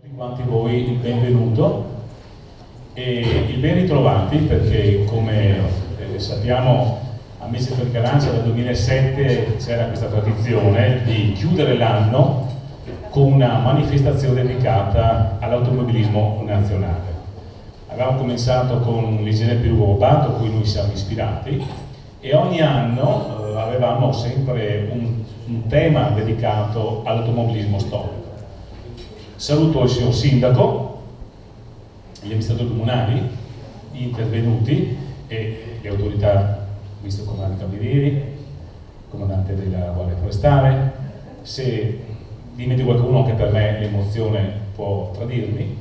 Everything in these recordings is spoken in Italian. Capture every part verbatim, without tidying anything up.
Quanti voi il benvenuto e il ben ritrovati, perché come eh, sappiamo a Mese per Carancia dal duemilasette c'era questa tradizione di chiudere l'anno con una manifestazione dedicata all'automobilismo nazionale. Avevamo cominciato con l'Igiene Pirugo Bobato, a cui noi siamo ispirati, e ogni anno eh, avevamo sempre un, un tema dedicato all'automobilismo storico. Saluto il signor Sindaco, gli amministratori comunali, gli intervenuti e le autorità, visto il comandante Camerieri, il comandante della Guardia Forestale. Se dimentico qualcuno, che per me l'emozione può tradirmi.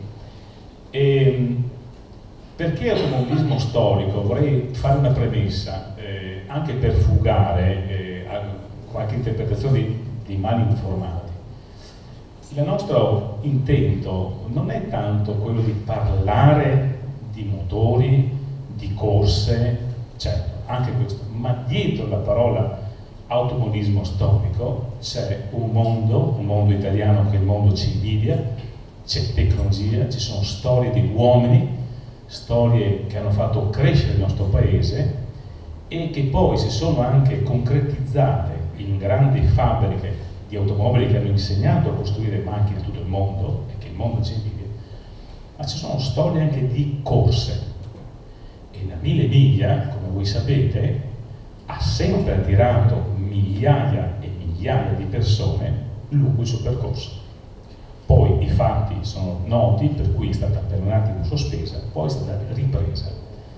E perché automobilismo storico? Vorrei fare una premessa, eh, anche per fugare eh, a qualche interpretazione di, di mali informati. Il nostro intento non è tanto quello di parlare di motori, di corse, certo, anche questo, ma dietro la parola automobilismo storico c'è un mondo, un mondo italiano che il mondo ci invidia, c'è tecnologia, ci sono storie di uomini, storie che hanno fatto crescere il nostro paese e che poi si sono anche concretizzate in grandi fabbriche di automobili che hanno insegnato a costruire macchine a tutto il mondo e che il mondo ci invidia, ma ci sono storie anche di corse, e la Mille Miglia, come voi sapete, ha sempre attirato migliaia e migliaia di persone lungo il suo percorso. Poi i fatti sono noti, per cui è stata per un attimo sospesa, poi è stata ripresa.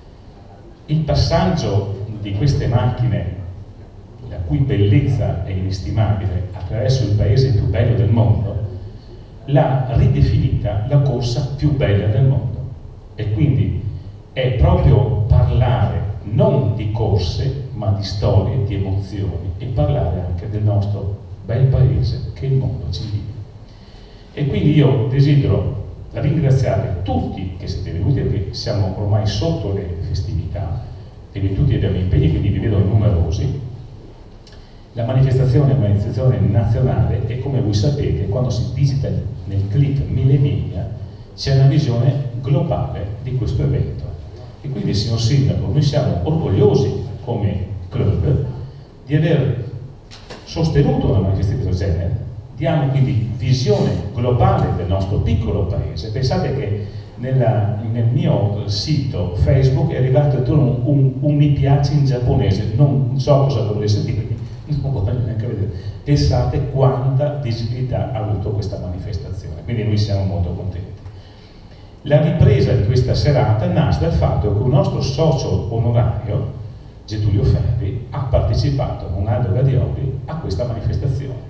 Il passaggio di queste macchine, la cui bellezza è inestimabile, attraverso il paese più bello del mondo, l'ha ridefinita la corsa più bella del mondo. E quindi è proprio parlare non di corse, ma di storie, di emozioni, e parlare anche del nostro bel paese che il mondo ci invidia. E quindi io desidero ringraziare tutti che siete venuti, perché siamo ormai sotto le festività e tutti abbiamo impegni, quindi vi vedo numerosi. La manifestazione è una manifestazione nazionale e, come voi sapete, quando si digita nel click Mille Miglia c'è una visione globale di questo evento. E quindi, signor Sindaco, noi siamo orgogliosi come club di aver sostenuto una manifestazione del genere. Diamo quindi visione globale del nostro piccolo paese. Pensate che nella, nel mio sito Facebook è arrivato un, un, un mi piace in giapponese, non so cosa volesse dire, non voglio neanche vedere. Pensate quanta visibilità ha avuto questa manifestazione, quindi noi siamo molto contenti. La ripresa di questa serata nasce dal fatto che un nostro socio onorario, Getulio Ferri, ha partecipato con Aldo Gadioli a questa manifestazione.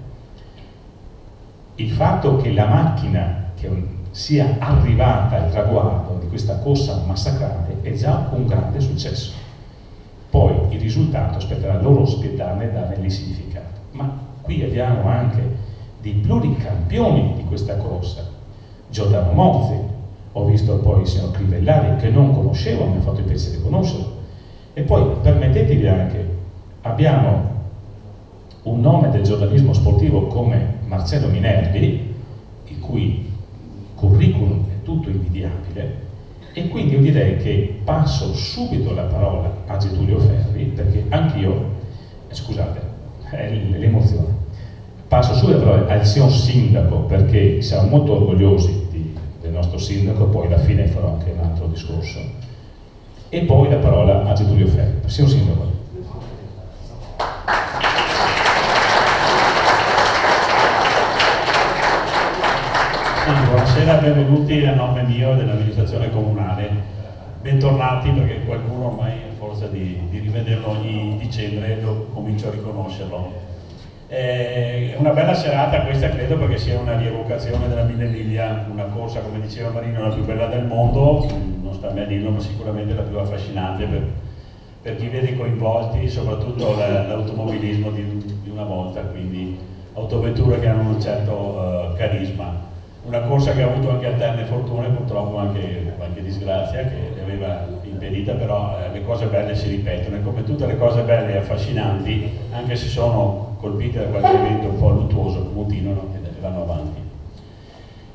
Il fatto che la macchina che sia arrivata al traguardo di questa corsa massacrante è già un grande successo. Poi il risultato spetterà loro spietarne e darne il significato. Ma qui abbiamo anche dei pluricampioni di questa corsa. Giordano Mozzi, ho visto poi il signor Crivellari, che non conoscevo, mi ha fatto il piacere di conoscerlo. E poi, permettetevi anche, abbiamo un nome del giornalismo sportivo come Marcello Minervi, il cui curriculum è tutto invidiabile, e quindi io direi che passo subito la parola a Getulio Ferri, perché anch'io, eh, scusate, è l'emozione, passo subito la parola al signor Sindaco, perché siamo molto orgogliosi di, del nostro Sindaco, poi alla fine farò anche un altro discorso, e poi la parola a Getulio Ferri. Signor Sindaco. Buonasera, benvenuti a nome mio e dell'amministrazione comunale. Bentornati, perché qualcuno ormai a forza di, di rivederlo ogni dicembre lo, comincio a riconoscerlo. È una bella serata questa, credo, perché sia una rievocazione della Mille Miglia, una corsa, come diceva Marino, la più bella del mondo, non sta a me a dirlo, ma sicuramente la più affascinante per, per chi vede coinvolti, soprattutto l'automobilismo di, di una volta, quindi autovetture che hanno un certo uh, carisma. Una corsa che ha avuto anche alterne fortune, purtroppo anche qualche disgrazia che le aveva impedita, però eh, le cose belle si ripetono, e come tutte le cose belle e affascinanti, anche se sono colpite da qualche evento un po' luttuoso, continuano e vanno avanti.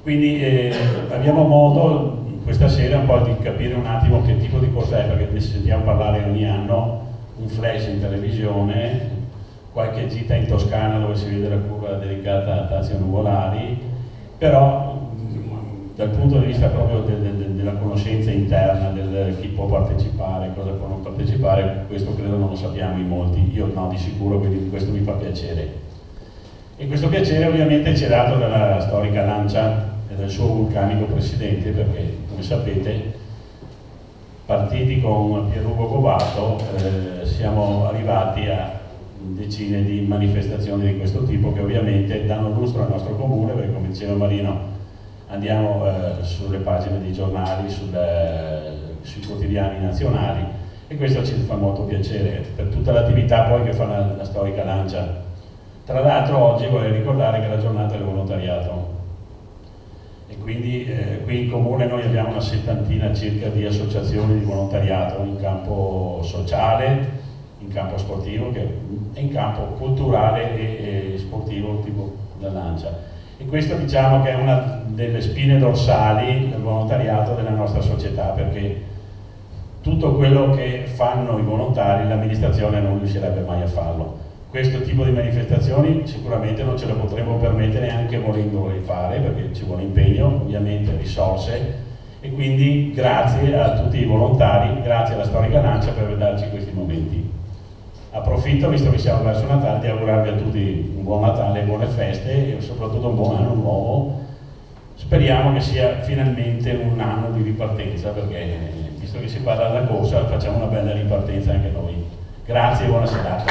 Quindi eh, abbiamo modo questa sera un po' di capire un attimo che tipo di cosa è, perché ne sentiamo parlare ogni anno, un flash in televisione, qualche gita in Toscana dove si vede la curva dedicata a Tazio Nuvolari, però dal punto di vista proprio de, de, de, della conoscenza interna, del chi può partecipare, cosa può non partecipare, questo credo non lo sappiamo in molti, io no di sicuro, quindi questo mi fa piacere. E questo piacere ovviamente ci è dato dalla storica Lancia e dal suo vulcanico presidente, perché come sapete, partiti con Pierugo Gobato, eh, siamo arrivati a decine di manifestazioni di questo tipo che ovviamente danno lustro al nostro comune, perché come diceva Marino andiamo eh, sulle pagine dei giornali, sulle, sui quotidiani nazionali, e questo ci fa molto piacere per tutta l'attività poi che fa la, la storica Lancia. Tra l'altro oggi vorrei ricordare che è la giornata del volontariato e quindi eh, qui in comune noi abbiamo una settantina circa di associazioni di volontariato in campo sociale, in campo sportivo e in campo culturale e, e sportivo tipo la Lancia. E questo diciamo che è una delle spine dorsali del volontariato della nostra società, perché tutto quello che fanno i volontari l'amministrazione non riuscirebbe mai a farlo. Questo tipo di manifestazioni sicuramente non ce lo potremmo permettere anche volendo fare, perché ci vuole impegno, ovviamente risorse, e quindi grazie a tutti i volontari, grazie alla Storica Lancia per darci questi momenti. Approfitto, visto che siamo verso Natale, di augurarvi a tutti un buon Natale, buone feste e soprattutto un buon anno nuovo. Speriamo che sia finalmente un anno di ripartenza, perché visto che si parla della corsa facciamo una bella ripartenza anche noi. Grazie e buona serata.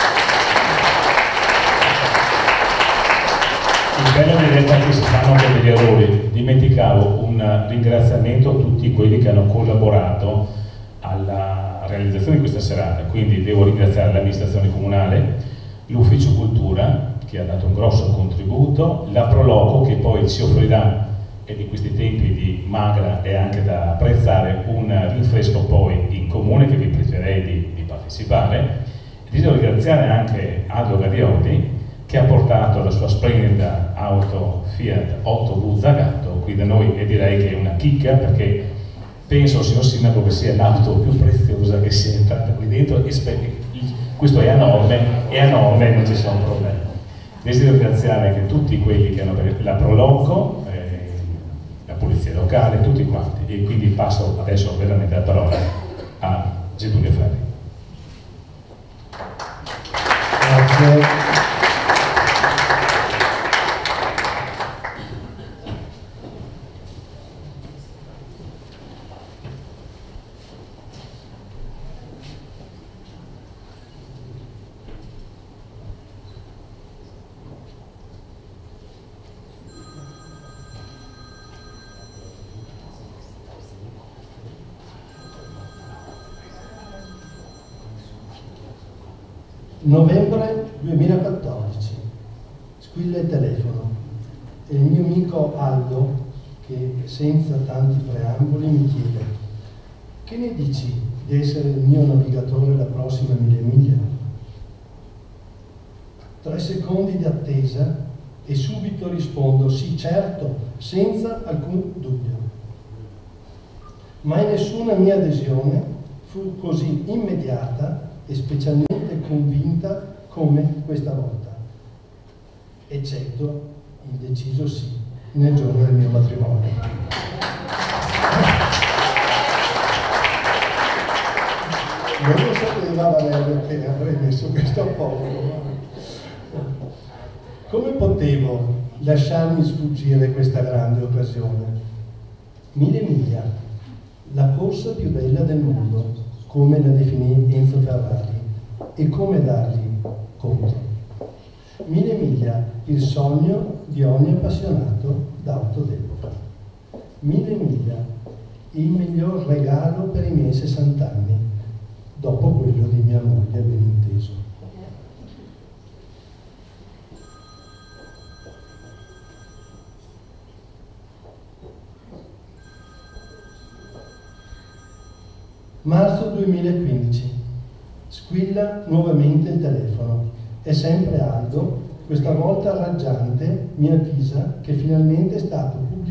Il bello in realtà è che si fanno anche degli errori. Dimenticavo un ringraziamento a tutti quelli che hanno collaborato alla realizzazione di questa serata, quindi devo ringraziare l'amministrazione comunale, l'ufficio cultura che ha dato un grosso contributo, la Proloco che poi ci offrirà, e di questi tempi di magra è anche da apprezzare, un rinfresco poi in comune che vi pregherei di, di partecipare. E devo ringraziare anche Aldo Garioli che ha portato la sua splendida auto Fiat otto V Zagato qui da noi, e direi che è una chicca, perché penso, signor Sindaco, che sia l'auto più preziosa che sia entrata qui dentro, e questo è a norme, è a norme, non ci sono problemi. Desidero ringraziare anche tutti quelli che hanno la Proloco, eh, la Polizia Locale, tutti quanti, e quindi passo adesso veramente la parola a Getulio Ferri. Grazie. Novembre duemilaquattordici, squilla il telefono e il mio amico Aldo, che senza tanti preamboli mi chiede: che ne dici di essere il mio navigatore la prossima mille miglia? Tre secondi di attesa e subito rispondo: sì, certo, senza alcun dubbio. Mai nessuna mia adesione fu così immediata e specialmente convinta come questa volta, eccetto il deciso sì nel giorno del mio matrimonio. Non lo sapeva Valerio che avrei messo questo appoggio. Come potevo lasciarmi sfuggire questa grande occasione? Mille miglia, la corsa più bella del mondo, come la definì Enzo Ferrari, e come dargli conto. Mille miglia, il sogno di ogni appassionato d'auto d'epoca. Mille miglia, il miglior regalo per i miei sessant'anni, dopo quello di mia moglie, ben inteso. Marzo duemilaquindici. Squilla nuovamente il telefono. È sempre Aldo, questa volta raggiante, mi avvisa che finalmente è stato pubblicato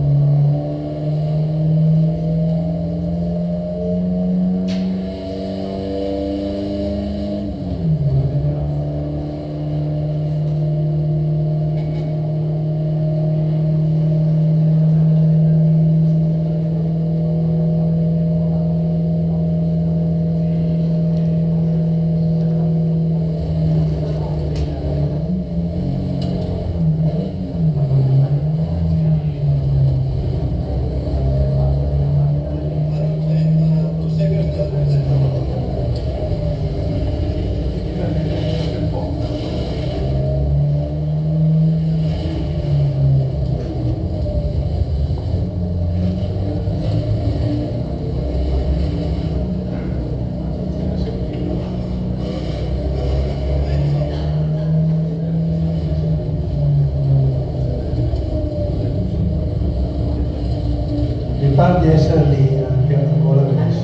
par di essere lì anche ancora adesso.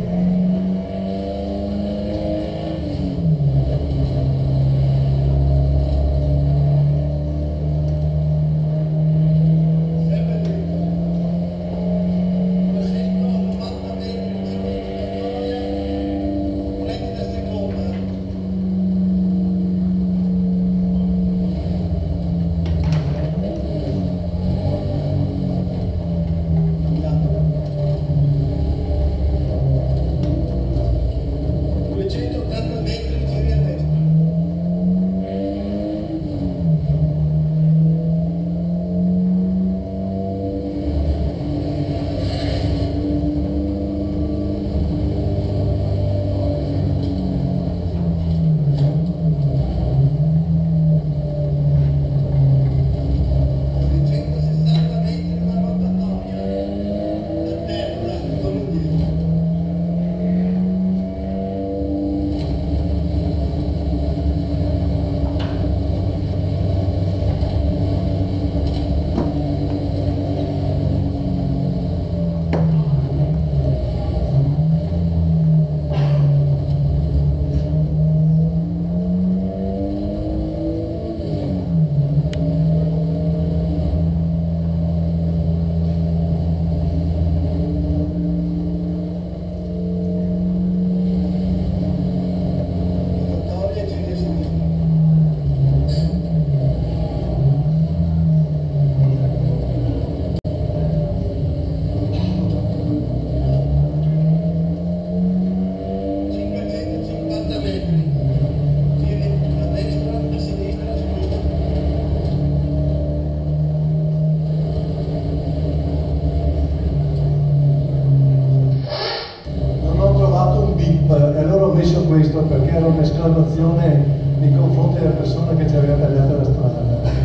Questo perché era un'esclamazione nei confronti della persona che ci aveva tagliato la strada.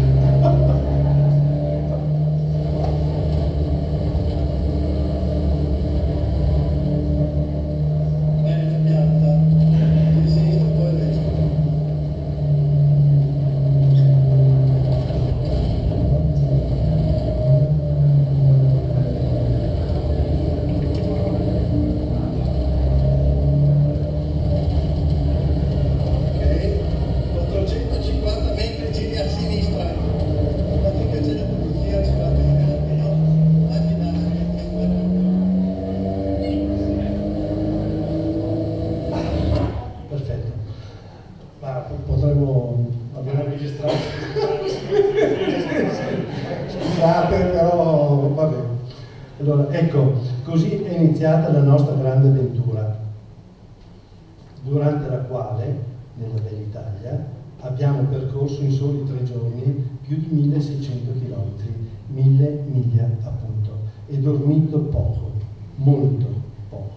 Allora, ecco, così è iniziata la nostra grande avventura, durante la quale, nella Bella Italia, abbiamo percorso in soli tre giorni più di milleseicento chilometri, mille miglia appunto, e dormito poco, molto poco.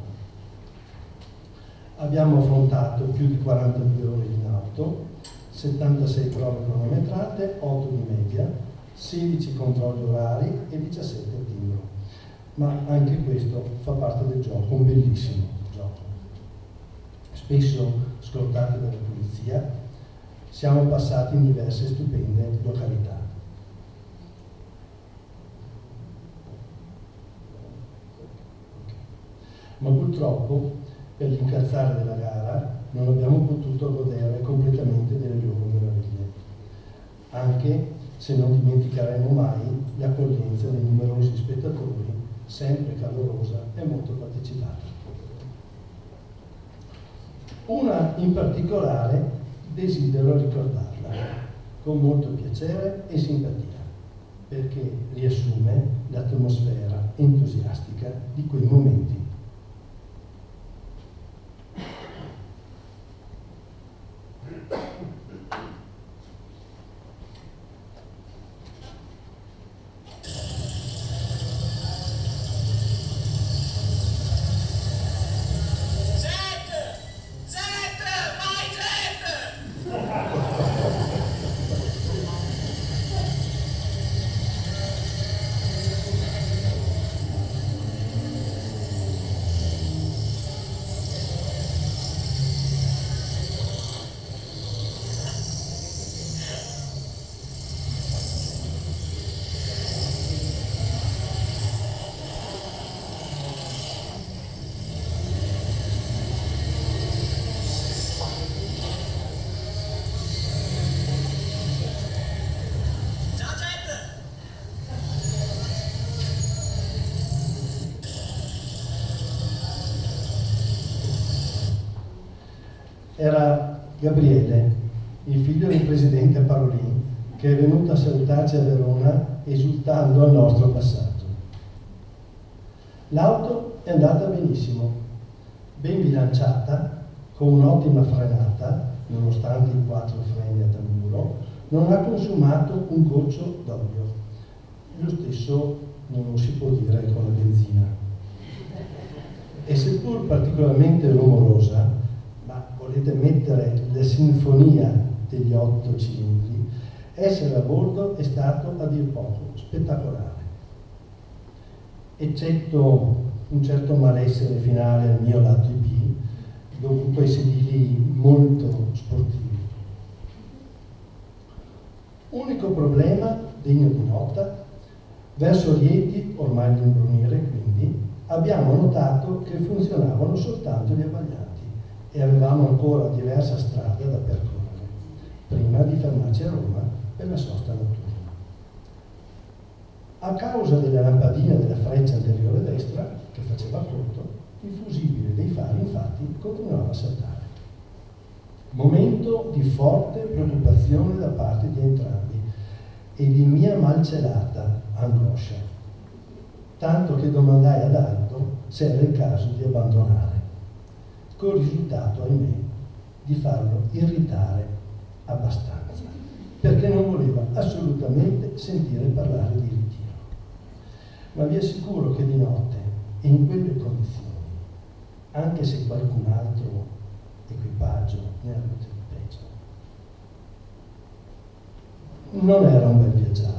Abbiamo affrontato più di quarantadue ore in auto, settantasei prove cronometrate, otto di media, sedici controlli orari e diciassette a timbro. Ma anche questo fa parte del gioco, un bellissimo gioco. Spesso scortati dalla polizia, siamo passati in diverse stupende località. Ma purtroppo, per l'incalzare della gara, non abbiamo potuto godere completamente delle loro meraviglie, anche se non dimenticheremo mai l'accoglienza dei numerosi spettatori, sempre calorosa e molto partecipata. Una in particolare desidero ricordarla con molto piacere e simpatia, perché riassume l'atmosfera entusiastica di quei momenti. Era Gabriele, il figlio del presidente Parolin, che è venuto a salutarci a Verona esultando al nostro passato. L'auto è andata benissimo, ben bilanciata, con un'ottima frenata, nonostante i quattro freni a tamburo, non ha consumato un goccio d'olio. Lo stesso non lo si può dire con la benzina. E seppur particolarmente rumorosa, ma volete mettere la sinfonia degli otto cilindri, essere a bordo è stato a dir poco spettacolare. Eccetto un certo malessere finale al mio lato B, dovuto ai sedili molto sportivi. Unico problema degno di nota, verso Rieti, ormai l'imbrunire quindi, abbiamo notato che funzionavano soltanto gli abbaglianti e avevamo ancora diversa strada da percorrere, prima di fermarci a Roma per la sosta notturna. A causa della lampadina della freccia anteriore destra, che faceva corto, il fusibile dei fari infatti continuava a saltare. Momento di forte preoccupazione da parte di entrambi e di mia malcelata angoscia, tanto che domandai ad Aldo se era il caso di abbandonare, col risultato, ahimè, di farlo irritare abbastanza, perché non voleva assolutamente sentire parlare di ritiro. Ma vi assicuro che di notte e in quelle condizioni, anche se qualcun altro equipaggio ne ha avuto il peggio, non era un bel viaggiare.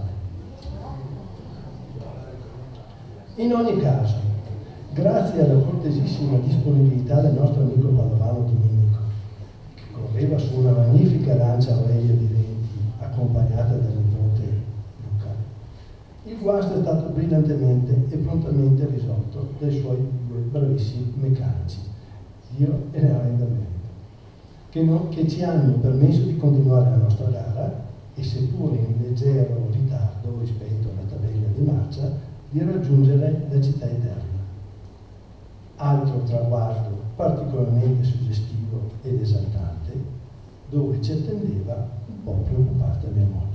In ogni caso, grazie alla cortesissima disponibilità del nostro amico padovano Domenico, che correva su una magnifica Lancia Aurelia di venti accompagnata dal nipote Luca, il guasto è stato brillantemente e prontamente risolto dai suoi due bravissimi meccanici, Dio e ne renda merito, che, non, che ci hanno permesso di continuare la nostra gara e, seppur in leggero ritardo rispetto alla tabella di marcia, di raggiungere la città eterna. Altro traguardo particolarmente suggestivo ed esaltante, dove ci attendeva un po' preoccupata mia moglie.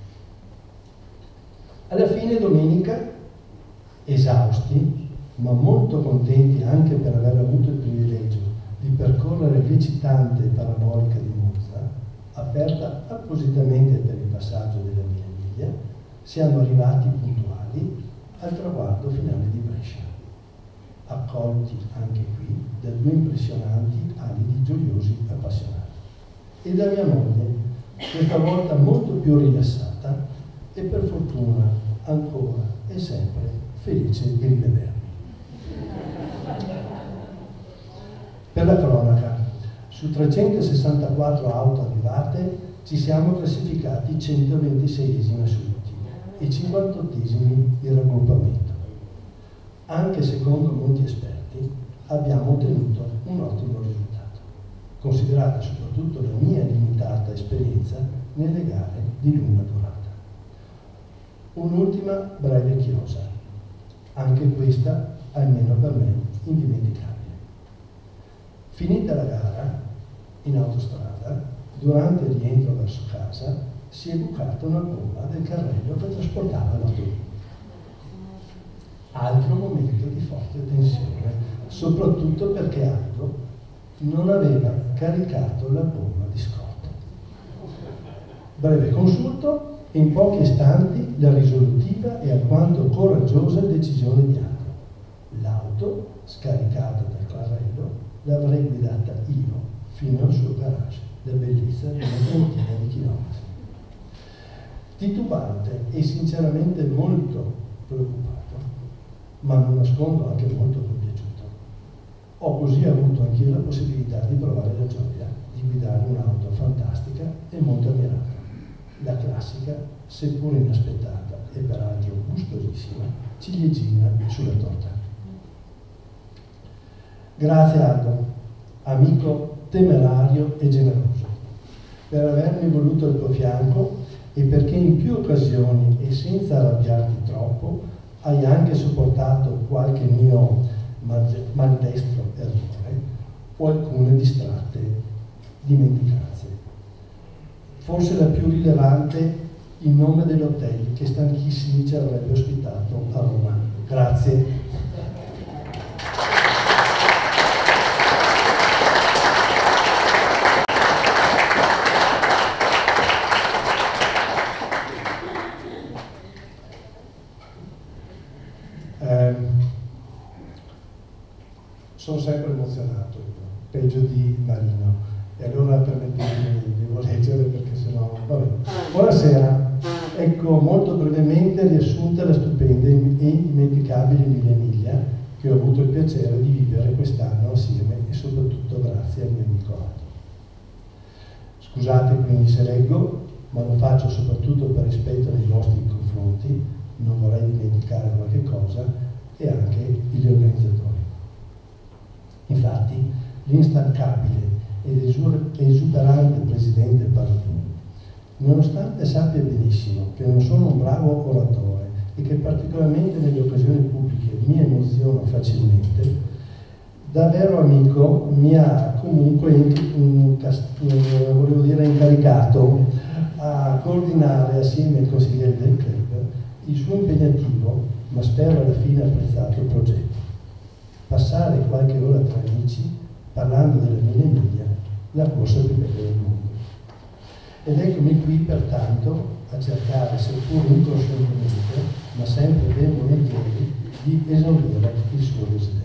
Alla fine domenica, esausti, ma molto contenti anche per aver avuto il privilegio di percorrere l'eccitante parabolica di Monza, aperta appositamente per il passaggio della mia miglia, siamo arrivati puntuali al traguardo finale di Brescia, accolti anche qui da due impressionanti ali di gioiosi appassionati e da mia moglie, questa volta molto più rilassata e per fortuna ancora e sempre felice di rivedermi. Per la cronaca, su trecentosessantaquattro auto arrivate ci siamo classificati centoventiseiesimi assoluti e cinquantottesimi di raggruppamento. Anche secondo molti esperti abbiamo ottenuto un ottimo risultato, considerata soprattutto la mia limitata esperienza nelle gare di lunga durata. Un'ultima breve chiosa, anche questa, almeno per me, indimenticabile. Finita la gara, in autostrada, durante il rientro verso casa, si è bucata una bomba del carrello che trasportava l'autobus. Altro momento di forte tensione, soprattutto perché Aldo non aveva caricato la bomba di scorta. Breve consulto e in pochi istanti la risolutiva e alquanto coraggiosa decisione di Aldo. L'auto, scaricata dal carrello, l'avrei guidata io fino al suo garage, la bellezza di una trentina di chilometri. Titubante e sinceramente molto preoccupato, ma non nascondo anche molto compiaciuto. Ho così avuto anch'io la possibilità di provare la gioia di guidare un'auto fantastica e molto ammirata, la classica, seppur inaspettata e peraltro gustosissima, ciliegina sulla torta. Grazie Aldo, amico temerario e generoso, per avermi voluto al tuo fianco e perché in più occasioni e senza arrabbiarti troppo hai anche sopportato qualche mio maldestro errore o alcune distratte dimenticanze. Forse la più rilevante, il nome dell'hotel che stanchissimi ci avrebbe ospitato a Roma. Grazie. Eh, sono sempre emozionato, peggio di Marino, e allora permettetemi, devo leggere perché sennò... Vabbè. Buonasera, ecco molto brevemente riassunta la stupenda e indimenticabile Mille Miglia che ho avuto il piacere di vivere quest'anno assieme e soprattutto grazie al mio amico Aldo. Scusate quindi se leggo, ma lo faccio soprattutto per rispetto nei vostri confronti, non vorrei dimenticare qualche cosa, e anche gli organizzatori. Infatti, l'instancabile ed esuberante presidente Paladini, nonostante sappia benissimo che non sono un bravo oratore e che particolarmente nelle occasioni pubbliche mi emoziono facilmente, da vero amico mi ha comunque volevo dire, incaricato a coordinare assieme ai consiglieri del club il suo impegnativo, ma spero alla fine apprezzato, progetto. Passare qualche ora tra amici parlando della Mille Miglia, la corsa più bella del mondo. Ed eccomi qui pertanto a cercare, seppur inconscientemente, ma sempre ben volentieri, di esaurire il suo desiderio.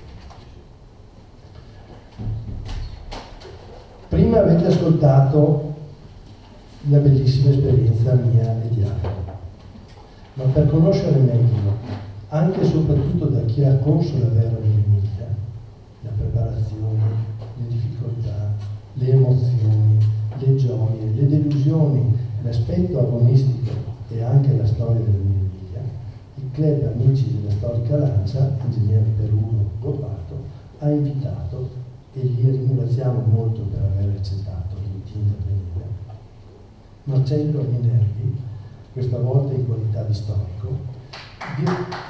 Prima avete ascoltato la bellissima esperienza mia e di Aldo, ma per conoscere meglio, anche e soprattutto da chi ha corso la vera Mille Miglia, la preparazione, le difficoltà, le emozioni, le gioie, le delusioni, l'aspetto agonistico e anche la storia della Mille Miglia, il club Amici della Storica Lancia, ingegnere Peruno Gobbato, ha invitato, e li ringraziamo molto per aver accettato di intervenire, Marcello Minervi, questa volta in qualità di storico, di...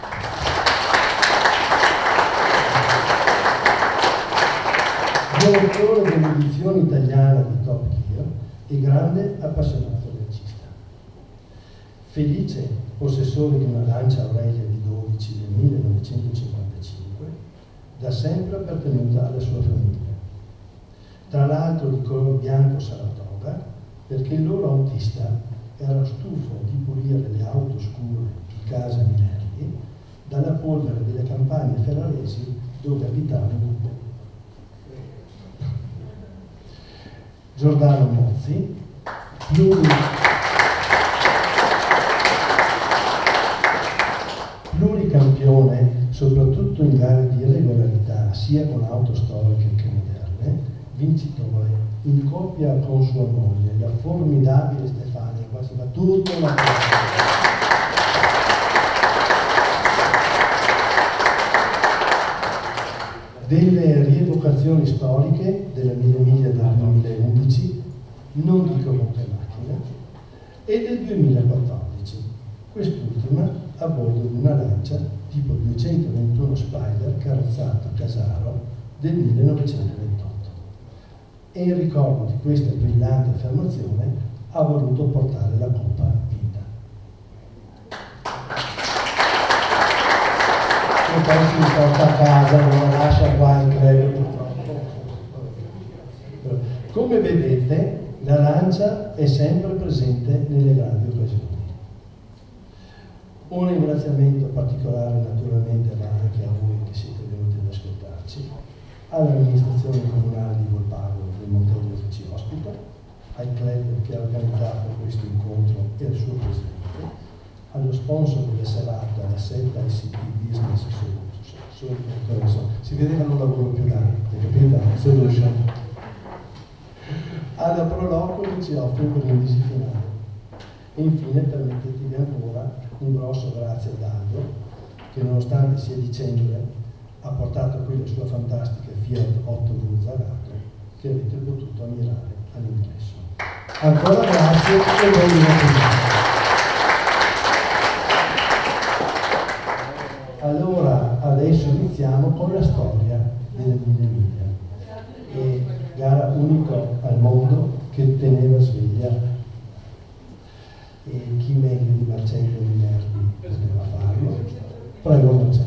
direttore dell'edizione italiana di Top Gear e grande appassionato regista. Felice possessore di una Lancia Aurelia di dodici del millenovecentocinquantacinque, da sempre appartenuta alla sua famiglia. Tra l'altro di color bianco Saratoga, perché il loro autista era stufo di pulire le auto scure di casa Minervi dalla polvere delle campagne ferraresi dove abitavano. Giordano Mozzi, pluri, pluricampione soprattutto in gare di regolarità sia con auto storiche che moderne, vincitore in coppia con sua moglie, la formidabile Stefania, quasi va tutto una delle rievocazioni storiche della Mille Miglia del duemilaundici, non dico con che macchina, e del duemilaquattordici, quest'ultima a bordo di una Lancia tipo duecentoventuno Spider carrozzato a Casaro del millenovecentoventotto. E in ricordo di questa brillante affermazione ha voluto portare la coppa vinta. E poi si porta a casa, non la lascia qua in club purtroppo. Come vedete, la Lancia è sempre presente nelle grandi occasioni. Un ringraziamento particolare naturalmente va anche a voi che siete venuti ad ascoltarci, all'amministrazione comunale di Volpago del Monteglio che ci ospita, al club che ha organizzato questo incontro e al suo presidente, allo sponsor della serata, la Setta S P Business Solution, si vede che non lavoro più da capito? Solution, alla Proloco che ci offre un brindisi finale. E infine permettetevi ancora un grosso grazie ad Aldo che nonostante sia dicembre ha portato qui la sua fantastica Fiat otto Zarato che avete potuto ammirare all'ingresso. Ancora grazie e buon divertimento. Allora adesso iniziamo con la storia delle Mille Miglia, e gara unico al Prego, Marcello.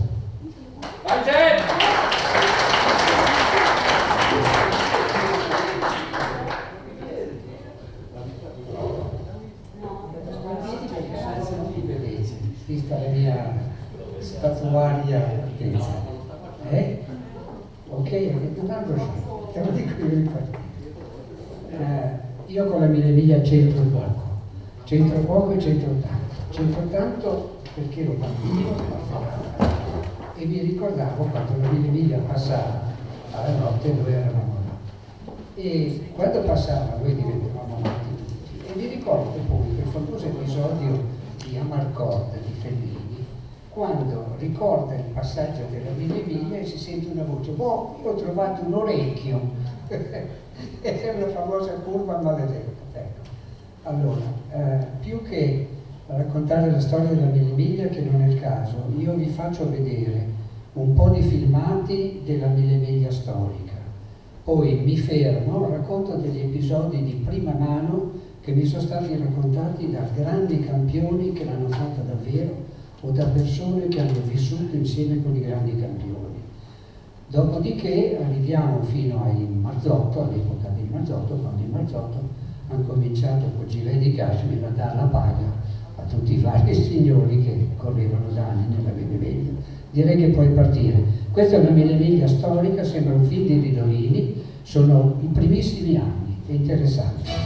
Vista la mia statuaria altezza, eh? Ok, avete un altro scelto, te lo dico io in partita. Eh, io con la Mille Miglia c'entro poco, c'entro poco e c'entro tanto, c'entro tanto perché ero bambino e mi ricordavo quando la Mille Miglia passava alla notte noi eravamo là e quando passava noi diventavamo morti tutti e mi ricordo poi quel famoso episodio di Amarcord di Fellini, quando ricorda il passaggio della Mille Miglia e si sente una voce: boh, io ho trovato un orecchio. Ed è una famosa curva maledetta. Ecco. Allora, eh, più che raccontare la storia della Mille Miglia, che non è il caso, io vi faccio vedere un po' di filmati della Mille Miglia storica. Poi mi fermo, racconto degli episodi di prima mano che mi sono stati raccontati da grandi campioni che l'hanno fatta davvero o da persone che hanno vissuto insieme con i grandi campioni. Dopodiché arriviamo fino ai Marzotto, all'epoca dei Marzotto, quando i Marzotto hanno cominciato con gilet di cashmere a dare la paga a tutti i vari signori che correvano da anni nella Mille Miglia. Direi che puoi partire. Questa è una Mille Miglia storica, sembra un film di Ridolini, sono i primissimi anni, è interessante.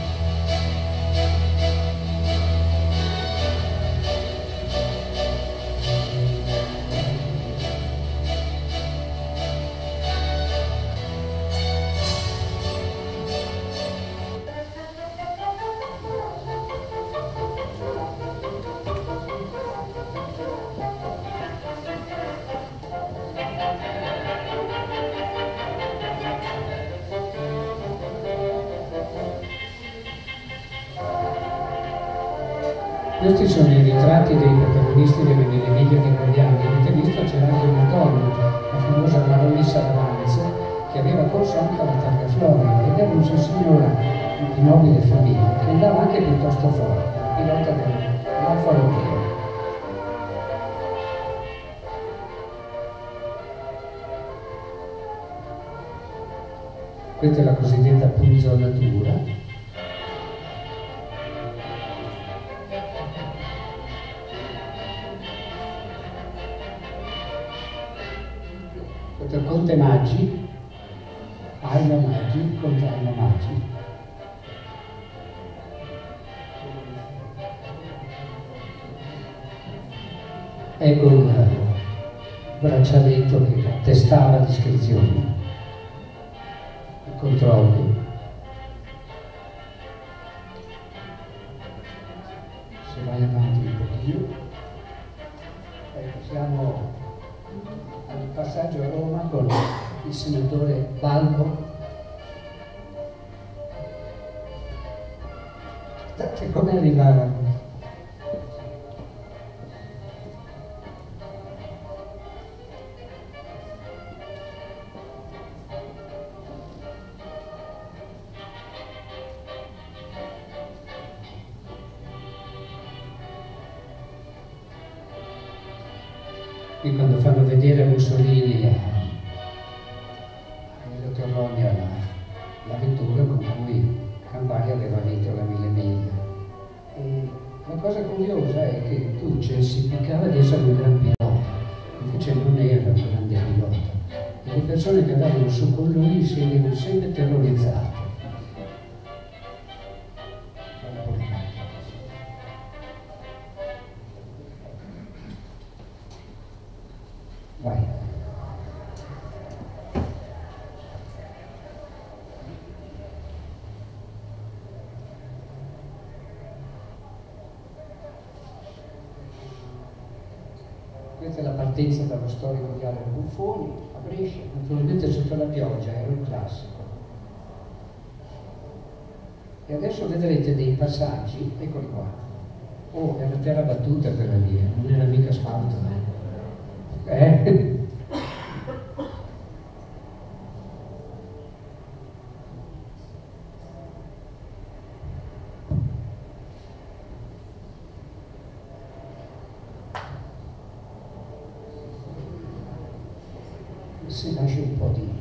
Questi sono i ritratti dei protagonisti delle Mille Miglia di quegli anni. Avete visto, c'era anche una donna, la famosa baronessa Ravanz, che aveva corso anche alla targa Florio ed era un signora di nobile famiglia che andava anche piuttosto forte, pilota dell'Alfa Romeo. Questa è la cosiddetta punzonatura. Conte Maggi, Aina Maggi, Conte Aina Maggi. Ecco un braccialetto che testava l'iscrizione, i controlli. Se vai avanti un pochino, ecco, siamo al passaggio a Roma con il senatore Balbo. Guardate come arrivavano. Qui quando fanno vedere a Mussolini a Emilio Torlonia la, la vettura con cui Campari aveva vinto la Mille Miglia. E la cosa curiosa è che Tucci si piccava di essere un gran pilota, invece non era un grande pilota. E le persone che andavano su con lui si erano sempre terrorizzate. Vai. Questa è la partenza dallo storico viale Buffoni a Brescia, naturalmente sotto la pioggia, era un classico. E adesso vedrete dei passaggi, eccoli qua. Oh, era terra battuta quella lì, non era mica asfalto, eh? Eh? si lascia un po' di...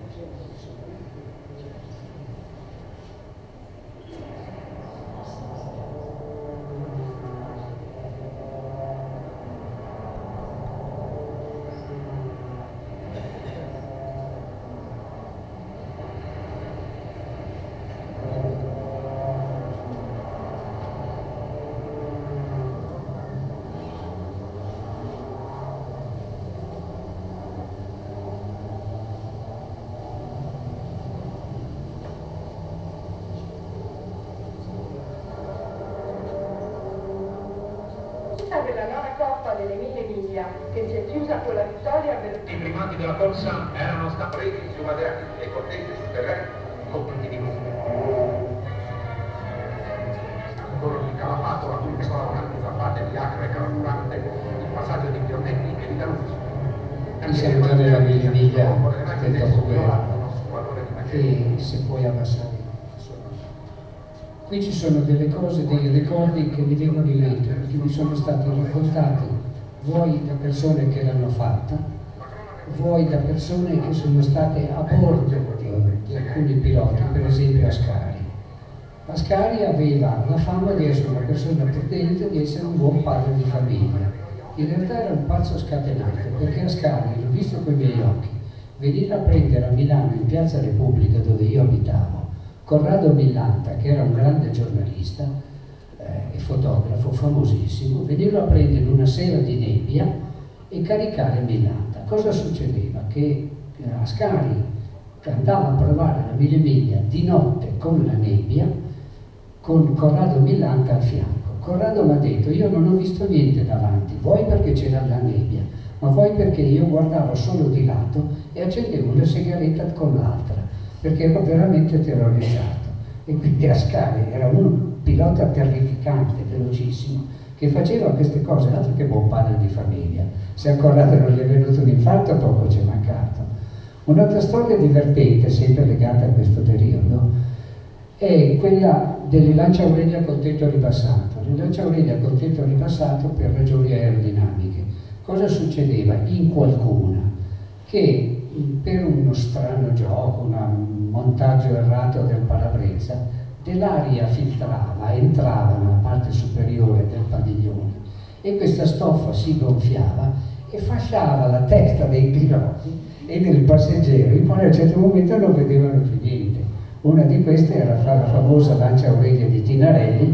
della nona Coppa delle Mille Miglia, che si è chiusa con la vittoria per... I primati della corsa erano Stambreti su Maderati e Cortese su terreni coperti di luce. Corrono di Calapato, a cui regolavano zappate di acre carburante, il passaggio di Pionetti e di Danuzzi. Qui siamo già nella Mille Miglia del dopoguerra, e se puoi abbassare. Qui ci sono delle cose, dei ricordi che mi vengono in mente, perché mi sono stati raccontati vuoi da persone che l'hanno fatta, vuoi da persone che sono state a bordo di, di alcuni piloti, per esempio Ascari. Ascari aveva la fama di essere una persona prudente, di essere un buon padre di famiglia. In realtà era un pazzo scatenato, perché Ascari, l'ho visto con i miei occhi, venire a prendere a Milano, in Piazza Repubblica, dove io abitavo, Corrado Millanta, che era un grande giornalista eh, e fotografo famosissimo, venirlo a prendere una sera di nebbia e caricare Millanta. Cosa succedeva? Che Ascari andava a provare la Mille Miglia di notte con la nebbia, con Corrado Millanta al fianco. Corrado mi ha detto: io non ho visto niente davanti, vuoi perché c'era la nebbia, ma vuoi perché io guardavo solo di lato e accendevo una sigaretta con l'altra, perché ero veramente terrorizzato. E quindi Ascari era un pilota terrificante, velocissimo, che faceva queste cose, altro che buon padre di famiglia. Se a Corrado non gli è venuto un infarto, poco ci è mancato. Un'altra storia divertente, sempre legata a questo periodo, è quella delle Lancia Aurelia col tetto ribassato. Le Lancia Aurelia col tetto ribassato per ragioni aerodinamiche. Cosa succedeva in qualcuna? Che per uno strano gioco, un montaggio errato del parabrezza, dell'aria filtrava, entrava nella parte superiore del padiglione e questa stoffa si gonfiava e fasciava la testa dei piloti e dei passeggeri, poi a un certo momento non vedevano più niente. Una di queste era la famosa Lancia Aurelia di Tinarelli,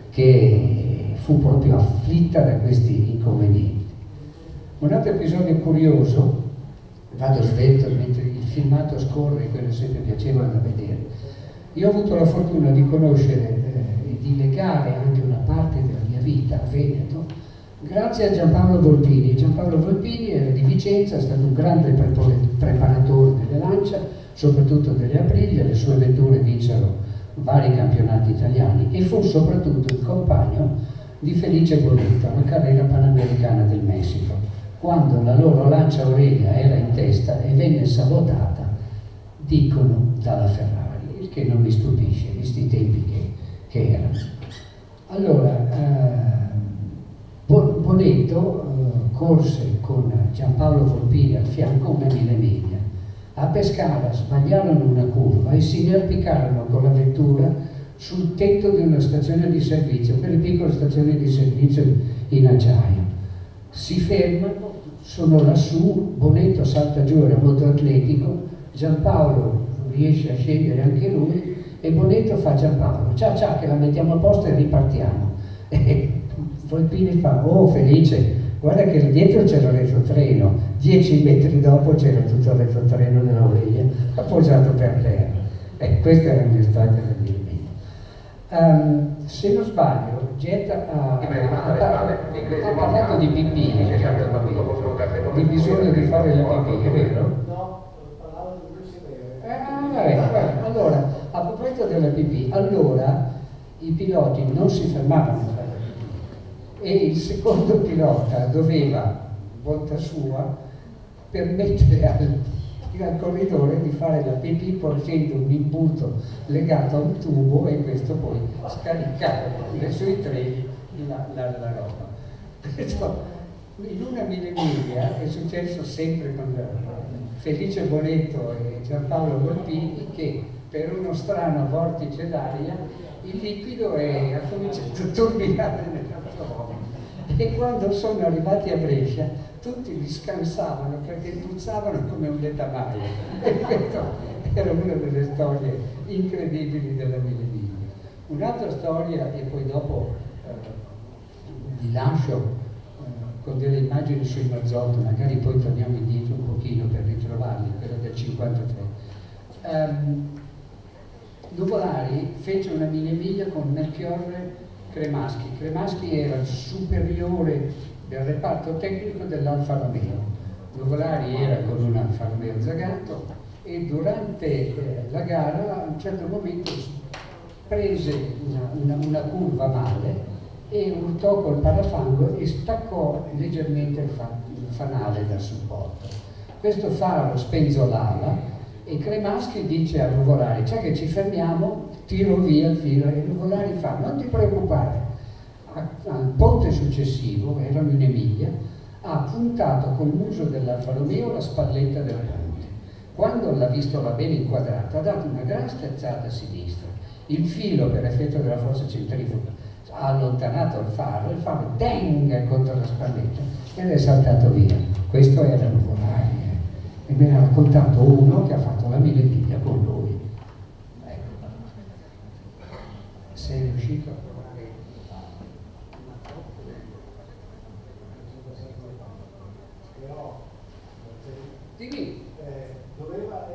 che fu proprio afflitta da questi inconvenienti. Un altro episodio curioso, vado svelto mentre il filmato scorre, quello è sempre piacevole da vedere. Io ho avuto la fortuna di conoscere eh, e di legare anche una parte della mia vita a Veneto grazie a Giampaolo Volpini. Giampaolo Volpini era di Vicenza, è stato un grande preparatore delle Lancia, soprattutto delle Aprilia. Le sue vetture vinsero vari campionati italiani e fu soprattutto il compagno di Felice Bonetto alla carriera panamericana del Messico, quando la loro Lancia Aurelia era in testa e venne sabotata, dicono, dalla Ferrari, il che non mi stupisce, visti i tempi che, che erano. Allora, eh, Bonetto eh, corse con Giampaolo Volpini al fianco una Mille Miglia. A Pescara sbagliarono una curva e si inerpicarono con la vettura sul tetto di una stazione di servizio, quelle piccole stazioni di servizio in acciaio. Si fermano, sono lassù, Bonetto salta giù, era molto atletico, Giampaolo riesce a scendere anche lui e Bonetto fa: Giampaolo, ciao ciao che la mettiamo a posto e ripartiamo. E Volpini fa: oh Felice, guarda che dietro c'era il retrotreno, dieci metri dopo c'era tutto il retrotreno dell'Aurelia appoggiato per terra. E questa era una storia del mio vita. Um, se non sbaglio, Getta ha, ha, ha parlato di pipì, di bisogno di fare la pipì, è vero? No, parlavo di Lucy Vere. Ah, vabbè, vabbè. Allora, a proposito della pipì, allora i piloti non si fermavano a fare la pipì e il secondo pilota doveva, volta sua, permettere al al corridore di fare la pipì porgendo un imbuto legato a un tubo e questo poi scaricava sui treni la, la, la roba. In una mille miglia è successo sempre con Felice Bonetto e Giampaolo Volpini che per uno strano vortice d'aria il liquido è, ha cominciato a turbinare nell'automobile e quando sono arrivati a Brescia tutti li scansavano perché puzzavano come un letamaio e questa era una delle storie incredibili della mille miglia. Un'altra storia, e poi dopo eh, vi lascio eh, con delle immagini sui Marzotto, magari poi torniamo indietro un pochino per ritrovarli, quella del cinquantatré. Um, Nuvolari fece una mille miglia con Melchiorre Cremaschi. Cremaschi era il superiore del reparto tecnico dell'Alfa Romeo. Nuvolari era con un Alfa Romeo Zagato e durante eh, la gara a un certo momento prese una, una, una curva male e urtò col parafango e staccò leggermente il, fa, il fanale dal supporto. Questo faro spenzolava e Cremaschi dice a Nuvolari: c'è che ci fermiamo, tiro via il filo, e Nuvolari fa: non ti preoccupare. Al ponte successivo, erano in Emilia, ha puntato con l'uso dell'Alfa Romeo la spalletta del ponte. Quando l'ha visto va bene inquadrata, ha dato una gran sterzata a sinistra. Il filo, per effetto della forza centrifuga, ha allontanato il faro, il faro deng contro la spalletta ed è saltato via. Questo era Nuvolari. E me ne ha raccontato uno che ha fatto la mille miglia con lui. Ecco. Sei riuscito a trovare? Però, Dimmi. Eh, doveva,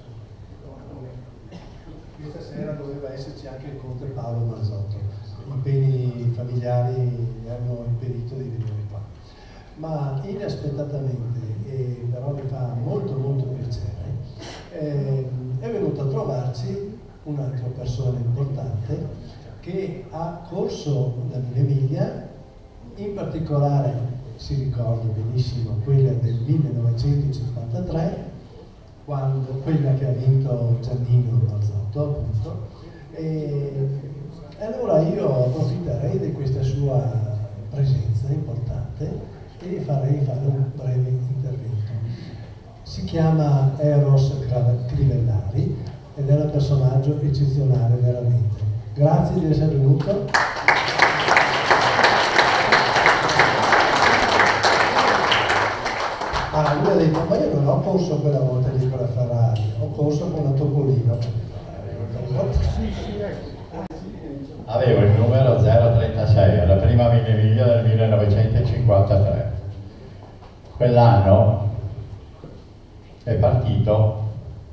questa sera doveva esserci anche il conte Paolo Marzotto. Impegni familiari hanno impedito di venire qua. Ma inaspettatamente, e però mi fa molto molto piacere, eh, è venuto a trovarci un'altra persona importante che ha corso la mille miglia, in particolare si ricorda benissimo quella del millenovecentocinquantatré, quando, quella che ha vinto Giannino Marzotto appunto, e, e allora io approfitterei di questa sua presenza importante e farei fare un breve intervento. Si chiama Eros Crivellari ed è un personaggio eccezionale veramente. Grazie di essere venuto. Ah, lui ha detto: ma io non ho corso quella volta lì con la Ferrari, ho corso con la Topolino. Avevo il numero zero trentasei, alla prima mille miglia del millenovecentocinquantatré. Quell'anno è partito,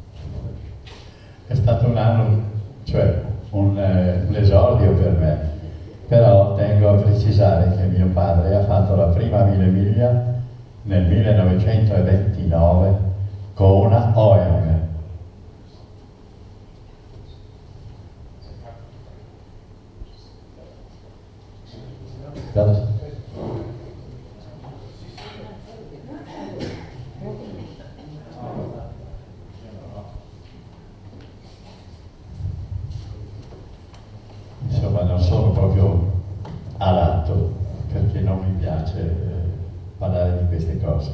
è stato un anno, cioè un, eh, un esordio per me, però tengo a precisare che mio padre ha fatto la prima mille miglia nel millenovecentoventinove con una O M. Insomma, non sono proprio adatto perché non mi piace eh, parlare di queste cose.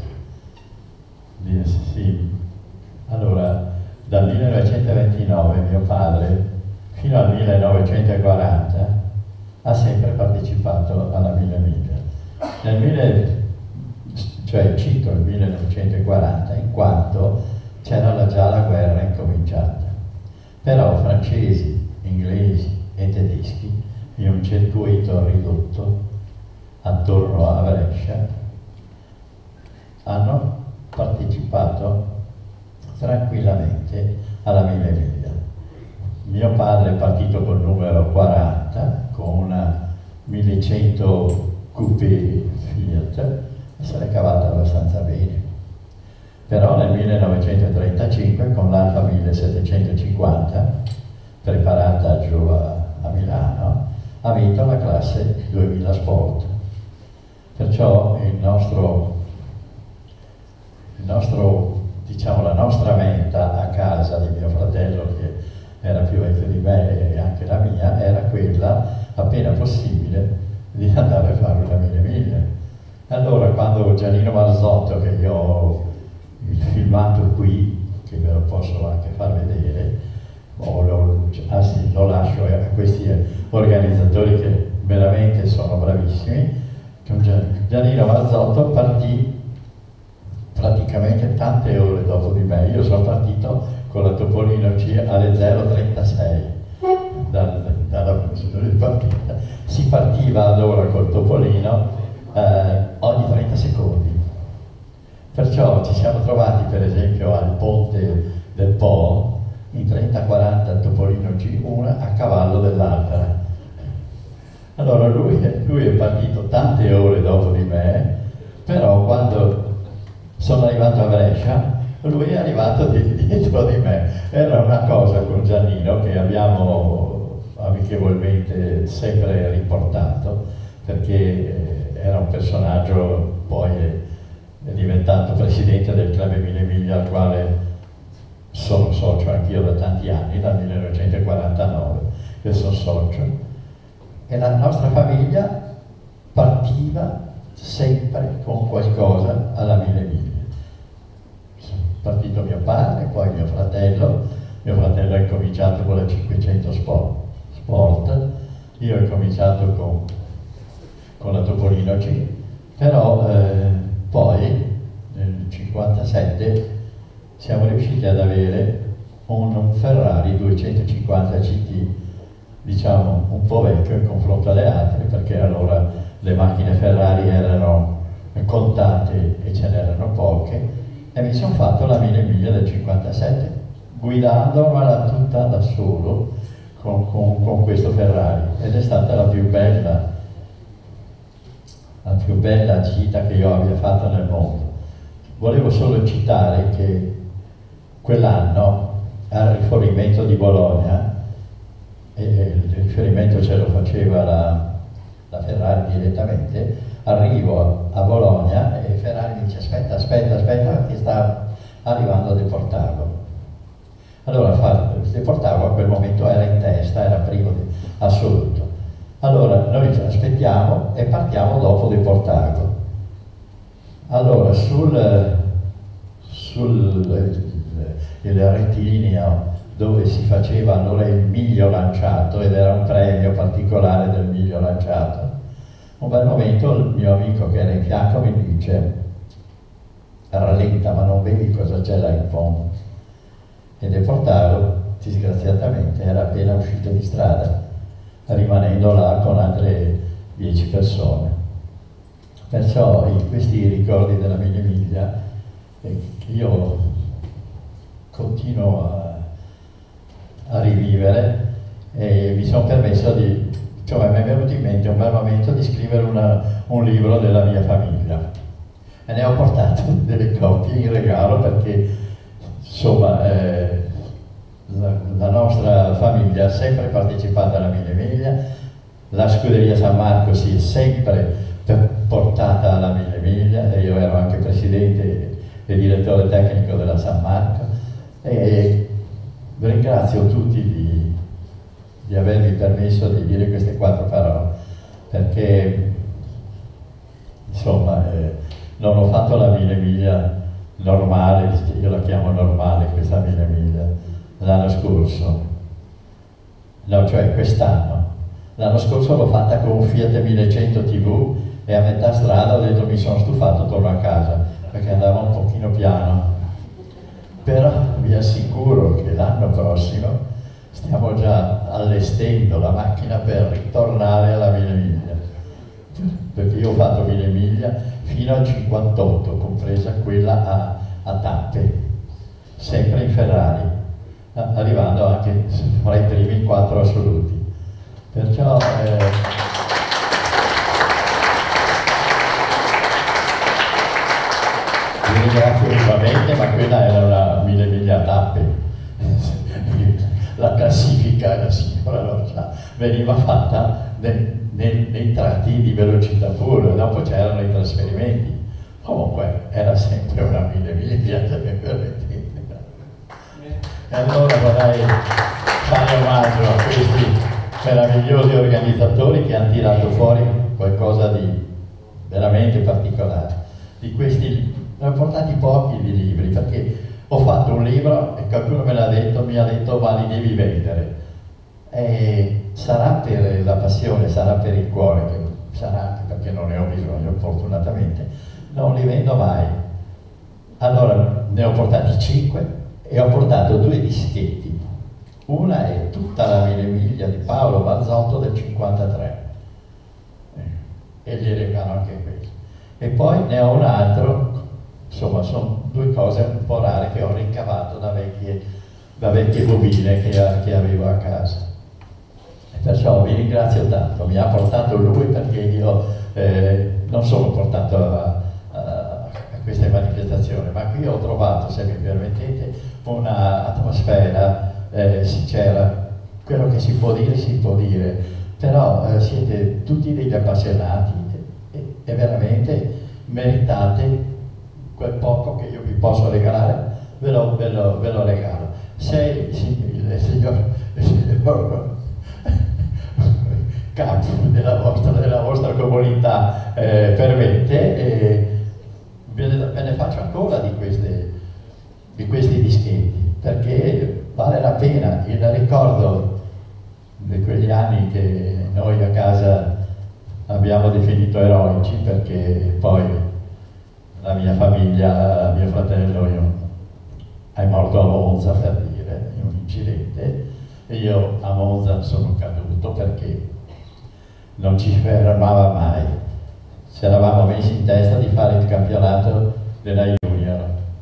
Sì. Allora, dal millenovecentoventinove mio padre fino al millenovecentoquaranta ha sempre partecipato alla mille miglia. Nel mille, cioè cito il millenovecentoquaranta in quanto c'era già la guerra incominciata. Però francesi, inglesi e tedeschi, in un circuito ridotto attorno a Brescia, hanno partecipato tranquillamente alla mille miglia. Mio padre è partito col numero quaranta con una millecento coupé Fiat e se l'è cavata abbastanza bene. Però nel millenovecentotrentacinque con l'Alfa millesettecentocinquanta, preparata giù a, a Milano, ha vinto la classe duemila Sport. Perciò il nostro, il nostro, diciamo, la nostra meta a casa di mio fratello, che era più vecchio di me e anche la mia, era quella, appena possibile, di andare a fare una mille miglia. Allora, quando Giannino Marzotto, che io ho il filmato qui, che ve lo posso anche far vedere, o lo, anzi lo lascio a questi organizzatori che veramente sono bravissimi, con Giannino Marzotto partì praticamente tante ore dopo di me. Io sono partito con la Topolino C alle zero trentasei dal, dalla partita. Si partiva allora col Topolino eh, ogni trenta secondi. Perciò ci siamo trovati per esempio al ponte del Po, in trenta quaranta Topolino C, una a cavallo dell'altra. Allora lui, lui è partito tante ore dopo di me, però quando sono arrivato a Brescia, lui è arrivato di, dietro di me. Era una cosa con Giannino che abbiamo amichevolmente sempre riportato, perché era un personaggio, poi è, è diventato presidente del Club Mille Miglia, al quale sono socio anch'io da tanti anni, dal millenovecentoquarantanove che sono socio. E la nostra famiglia partiva sempre con qualcosa alla Mille Miglia. Partito mio padre, poi mio fratello, mio fratello ha incominciato con la cinquecento Sport, sport. Io ho incominciato con, con la Topolino C, però eh, poi nel cinquantasette siamo riusciti ad avere un, un Ferrari duecentocinquanta C T, diciamo un po' vecchio in confronto alle altre, perché allora le macchine Ferrari erano contate e ce n'erano poche, e mi sono fatto la Mille Miglia del cinquantasette, guidandomela tutta da solo con, con, con questo Ferrari, ed è stata la più bella, la più bella gita che io abbia fatto nel mondo. Volevo solo citare che quell'anno al rifornimento di Bologna, e il riferimento ce lo faceva la, la Ferrari direttamente, arrivo a Bologna e Ferrari mi dice aspetta, aspetta, aspetta, che sta arrivando a deportarlo. Allora fa, deportarlo a quel momento era in testa, era primo di assoluto. Allora noi ci aspettiamo e partiamo dopo deportarlo. Allora sul, sul il rettilineo dove si faceva allora il miglio lanciato, ed era un premio particolare del miglio lanciato, un bel momento il mio amico che era in fianco mi dice rallenta, ma non vedi cosa c'è là in fondo? E deportato disgraziatamente era appena uscito di strada, rimanendo là con altre dieci persone. Perciò in questi ricordi della Mille Miglia eh, io continuo a, a rivivere, e mi sono permesso di, cioè mi è venuto in mente un bel momento di scrivere una, un libro della mia famiglia, e ne ho portato delle copie in regalo perché insomma eh, la, la nostra famiglia ha sempre partecipato alla Mille Miglia, la scuderia San Marco si è sempre portata alla Mille Miglia, e io ero anche presidente e direttore tecnico della San Marco, e ringrazio tutti di, di avermi permesso di dire queste quattro parole, perché insomma eh, non ho fatto la Mille Miglia normale, io la chiamo normale questa Mille Miglia, l'anno scorso, no, cioè quest'anno. L'anno scorso l'ho fatta con un Fiat millecento T V e a metà strada ho detto mi sono stufato, torno a casa, perché andava un pochino piano. Però vi assicuro che l'anno prossimo stiamo già allestendo la macchina per ritornare alla Mille Miglia, perché io ho fatto Mille Miglia fino al cinquantotto, compresa quella a, a tappe, sempre in Ferrari, arrivando anche fra i primi quattro assoluti. Perciò eh, vi ringrazio vivamente, ma quella era una Mille Miglia a tappe. La classifica, la signora lo sa, veniva fatta nei, nei, nei tratti di velocità pura, dopo c'erano i trasferimenti. Comunque era sempre una Mille Miglia, se mi permettete. E allora vorrei fare omaggio a questi meravigliosi organizzatori che hanno tirato fuori qualcosa di veramente particolari. Di questi ne ho portati pochi di libri, perché ho fatto un libro e qualcuno me l'ha detto, mi ha detto ma li devi vendere. E sarà per la passione, sarà per il cuore, che sarà anche perché non ne ho bisogno, fortunatamente, non li vendo mai. Allora ne ho portati cinque e ho portato due dischetti. Una è tutta la Mille Miglia di Paolo Bazzotto del cinquantatré, e gli regalo anche questo. E poi ne ho un altro, insomma sono due cose un po' rare che ho ricavato da vecchie, da vecchie bobine che, che avevo a casa. E perciò vi ringrazio tanto, mi ha portato lui, perché io eh, non sono portato a, a, a queste manifestazioni, ma qui ho trovato, se mi permettete, un'atmosfera eh, sincera. Quello che si può dire si può dire, però eh, siete tutti degli appassionati e, e veramente meritate quel poco che io vi posso regalare, ve lo, ve lo, ve lo regalo. Se il signor, il signor capo della vostra, della vostra comunità eh, permette, eh, ve, ne, ve ne faccio ancora di, queste, di questi dischetti, perché vale la pena. Il ricordo di quegli anni che noi a casa abbiamo definito eroici, perché poi la mia famiglia, mio fratello io, è morto a Monza, per dire, in un incidente, e io a Monza sono caduto perché non ci fermava mai. Ci eravamo messi in testa di fare il campionato della Junior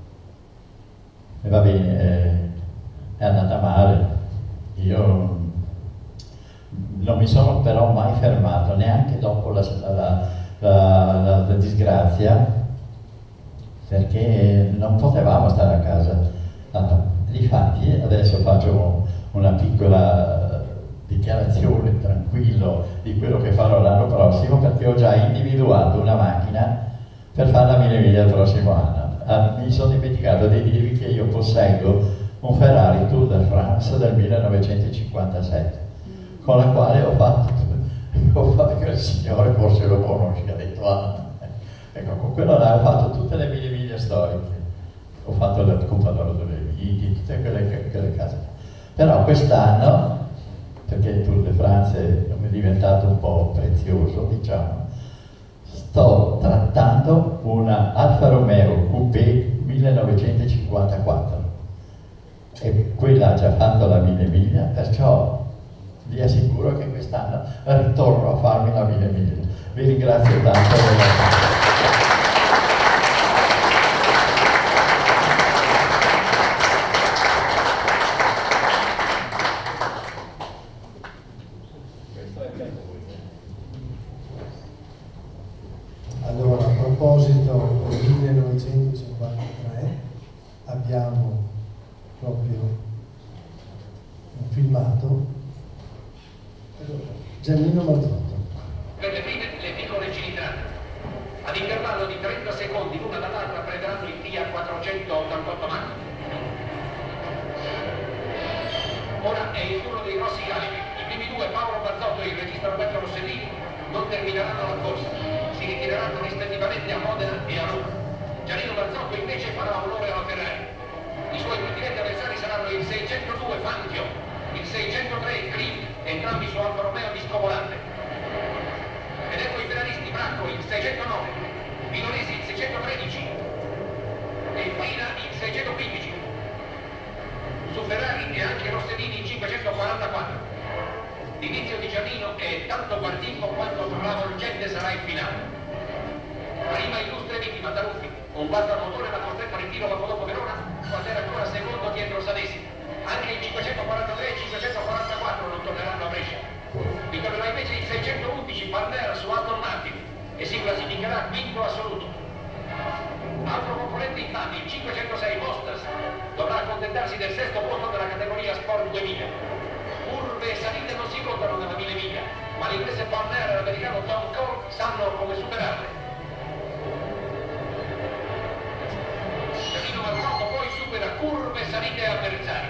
e va bene, eh, è andata male. Io non mi sono però mai fermato, neanche dopo la, la, la, la, la disgrazia, perché non potevamo stare a casa. Difatti adesso faccio una piccola dichiarazione, tranquillo, di quello che farò l'anno prossimo, perché ho già individuato una macchina per fare la Mille Miglia il prossimo anno. Ah, mi sono dimenticato di dirvi che io posseggo un Ferrari Tour de France del millenovecentocinquantasette, con la quale ho fatto, ho fatto il signore forse lo conosce, ha detto ah, ecco, con quello là ho fatto tutte le mille miglia storiche, ho fatto la Coppa d'Oro delle Viti, tutte quelle, quelle case. Però quest'anno, perché il Tour de France è diventato un po' prezioso, diciamo, sto trattando una Alfa Romeo Coupé millenovecentocinquantaquattro, e quella ha già fatto la mille miglia, perciò vi assicuro che quest'anno ritorno a farmi la mille miglia. Vi ringrazio tanto. Allora, a proposito del millenovecentocinquantatré, abbiamo proprio un filmato. Giannino Marzotto. Per le prime, le piccole cilindrate. Ad intervallo di trenta secondi l'una dall'altra prenderanno il Fiat quattrocentottantotto macchine. Ora è il turno dei grossi calibi. I primi due, Paolo Bazzotto e il regista Roberto Rossellini, non termineranno la corsa. Si ritireranno rispettivamente a Modena e a Roma. Giannino Bazzotto invece farà onore alla Ferrari. I suoi più diretti avversari saranno il seicentodue Fangio, il seicentotre Creed, entrambi su Alfa Romeo disco volante. Ed ecco i ferraristi: Bracco il seicentonove, Milonesi il seicentotredici e Fina il seicentoquindici. Su Ferrari e anche Rossellini il cinquecentoquarantaquattro. L'inizio di Giannino è tanto guardingo quanto travolgente sarà il finale. Prima illustre vittima Taruffi, un guardo al motore ma costretto a ritiro dopo dopo Verona, quando era ancora secondo dietro Sanesi. Anche il cinquecentoquarantatré e il cinquecentoquarantaquattro non torneranno a Brescia. Ritornerà invece il seicentoundici Palmer su Aston Martin e si classificherà quinto assoluto. Altro componente infatti, il cinquecentosei Mostas, dovrà accontentarsi del sesto posto della categoria Sport duemila. Curve e salite non si contano nella mille miglia, ma l'inglese Palmer e l'americano Tom Cole sanno come superarle. Giannino Marzotto poi supera curve, salite e avversari.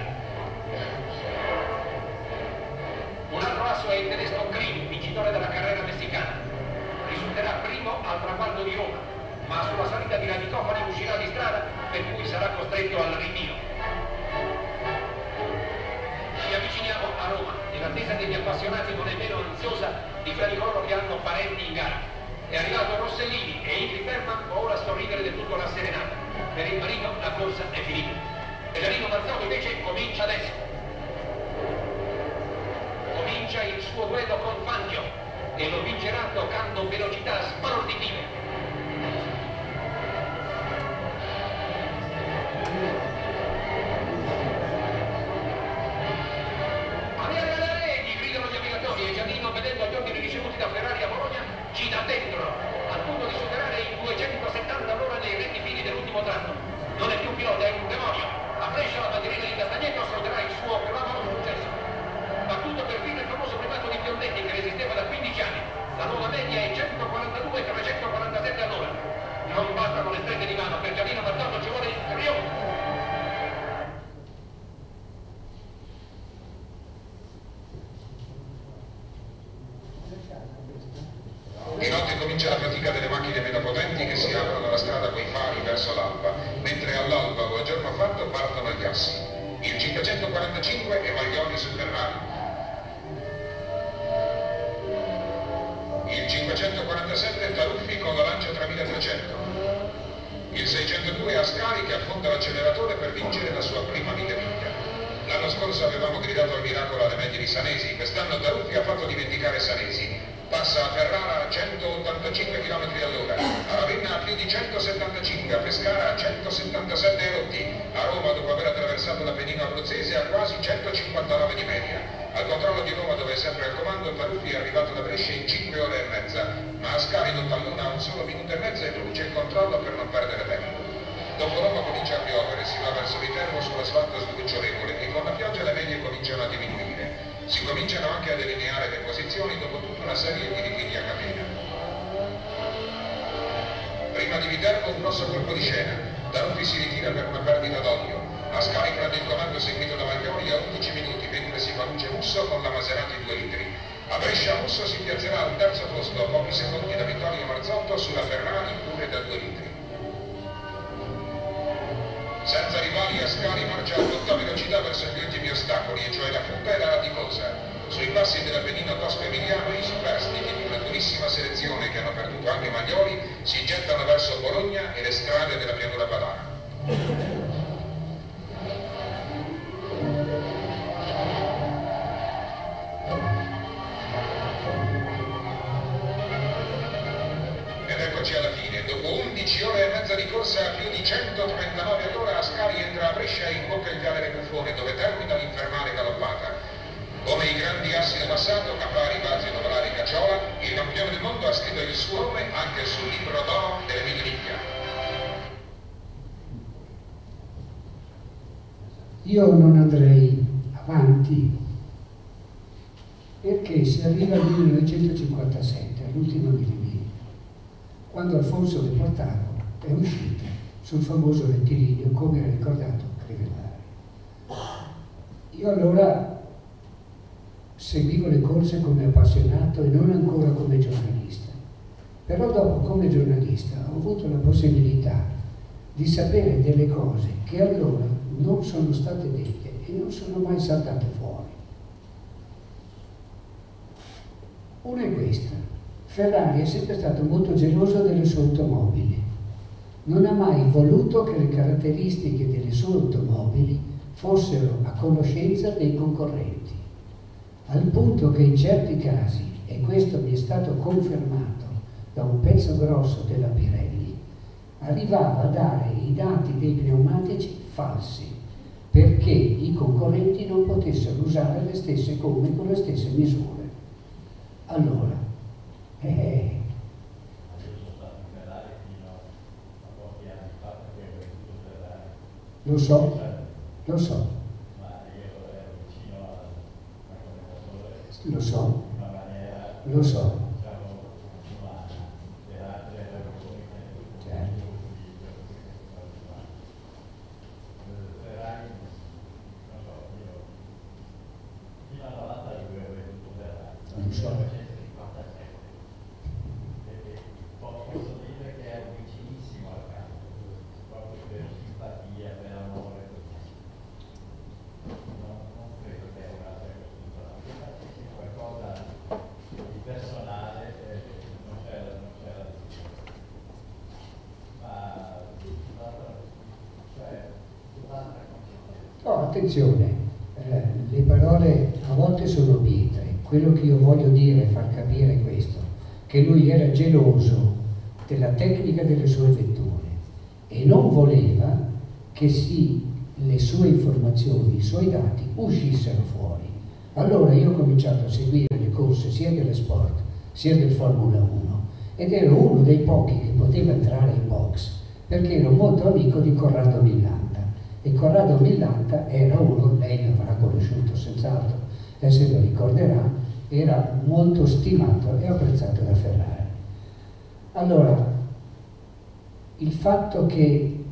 Un altro asso è il tedesco Green, vincitore della carrera messicana. Risulterà primo arrivo al traguardo di Roma, ma sulla salita di Radicofani uscirà di strada, per cui sarà costretto al rinvio. Ci avviciniamo a Roma e l'attesa degli appassionati non è meno ansiosa di quelli loro che hanno parenti in gara. È arrivato Rossellini e Ingrid Bergman può ora sorridere del tutto la serenata. Per il marino la corsa è finita. E Gianino Marzotto invece comincia adesso. Comincia il suo duello con Fangio e lo vincerà toccando velocità sbalorditive. Ci dà dentro, al punto di superare i duecentosettanta all'ora nei retti fini dell'ultimo tratto. Non è più un pilota, è un demonio. A Brescia la bandierina di Castagneto assolderà il suo clamoroso successo. Battuto per fine il famoso primato di Biondetti che resisteva da quindici anni. La nuova media è centoquarantadue e trecentoquarantasette all'ora. Non bastano le strette di mano, per Gianino Marzotto ci vuole il trionfo. Di notte comincia la fatica delle macchine meno potenti che si aprono la strada coi fari verso l'alba, mentre all'alba o a giorno fatto partono gli assi. Il cinquecentoquarantacinque e Maglioni su Ferrari. Il cinquecentoquarantasette Taruffi con la Lancia tremilatrecento. Il seicentodue Ascari che affonda l'acceleratore per vincere la sua prima mille miglia. L'anno scorso avevamo gridato al miracolo alle medie di Sanesi, quest'anno Taruffi ha fatto dimenticare Sanesi. Passa a Ferrara a centottantacinque chilometri all'ora, a Ravenna a più di centosettantacinque, a Pescara a centosettantasette erotti, a Roma dopo aver attraversato l'Appennino abruzzese a quasi centocinquantanove di media. Al controllo di Roma, dove è sempre al comando, Taruffi è arrivato da Brescia in cinque ore e mezza, ma Ascari non tallona un solo minuto e mezzo e produce il controllo per non perdere tempo. Dopo Roma comincia a piovere, si va verso Viterbo sull'asfalto sdrucciolevole e con la pioggia le medie cominciano a diminuire. Si cominciano anche a delineare le posizioni dopo tutta una serie di ritiri a catena. Prima di Viterbo un grosso colpo di scena. Taruffi si ritira per una perdita d'olio. Ascari prende il comando seguito da Maglioni a undici minuti, mentre si fa luce Musso con la Maserati due litri. A Brescia Musso si piazzerà al terzo posto a pochi secondi da Vittorio Marzotto sulla Ferrari pure da due litri. Senza rivali Ascari marcia a tutta velocità verso gli ultimi ostacoli, e cioè la punta e la radicosa. Sui passi dell'Appennino tosco-emiliano i superstiti di una durissima selezione che hanno perduto anche Maglioli si gettano verso Bologna e le strade della pianura padana. Alla fine, dopo undici ore e mezza di corsa a più di centotrentanove all'ora, Ascari entra a Brescia e imbocca il viale Buffone, dove termina l'infernale galoppata. Come i grandi assi del passato, Campari, Bazzi, Novolari e Cacciola, il campione del mondo ha scritto il suo nome anche sul libro d'oro delle mille miglia. Io non andrei avanti perché si arriva al millenovecentocinquantasette, all'ultima mille miglia, quando Alfonso De Portaro è uscito sul famoso rettilineo, come ha ricordato Crivellari. Io allora seguivo le corse come appassionato e non ancora come giornalista, però dopo come giornalista ho avuto la possibilità di sapere delle cose che allora non sono state dette e non sono mai saltate fuori. Una è questa: Ferrari è sempre stato molto geloso delle sue automobili. Non ha mai voluto che le caratteristiche delle sue automobili fossero a conoscenza dei concorrenti, al punto che in certi casi, e questo mi è stato confermato da un pezzo grosso della Pirelli, arrivava a dare i dati dei pneumatici falsi, perché i concorrenti non potessero usare le stesse gomme con le stesse misure. Allora, Eh, lo so, lo so, lo so, lo so, certo. Lo so. attenzione, eh, le parole a volte sono pietre. Quello che io voglio dire e far capire è questo, che lui era geloso della tecnica delle sue vetture e non voleva che sì, le sue informazioni, i suoi dati uscissero fuori. Allora io ho cominciato a seguire le corse sia delle Sport sia del Formula uno ed ero uno dei pochi che poteva entrare in box perché ero molto amico di Corrado Millanta e Corrado Millanta era uno, lei l'avrà conosciuto senz'altro e se lo ricorderà, era molto stimato e apprezzato da Ferrari. Allora, il fatto che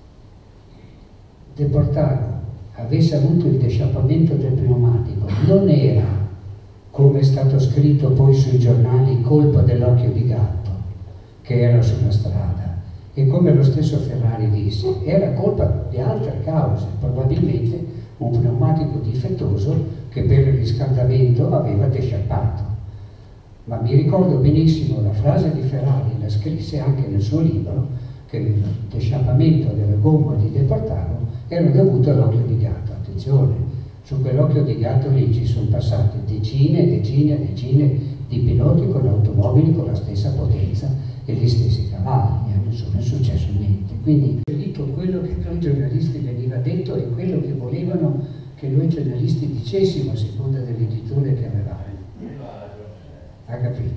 De Portago avesse avuto il desciappamento del pneumatico non era, come è stato scritto poi sui giornali, colpa dell'occhio di gatto che era sulla strada, e come lo stesso Ferrari disse, era colpa di altre cause, probabilmente un pneumatico difettoso che per il riscaldamento aveva desciappato. Ma mi ricordo benissimo la frase di Ferrari, la scrisse anche nel suo libro, che il desciappamento della gomma di De Portago era dovuto all'occhio di gatto. Attenzione, su quell'occhio di gatto lì ci sono passate decine e decine e decine di piloti con automobili con la stessa potenza e gli stessi cavalli, e non è successo niente. Quindi tutto quello che noi giornalisti veniva detto e quello che volevano che noi giornalisti dicessimo a seconda dell'editore che avevamo. Ha capito?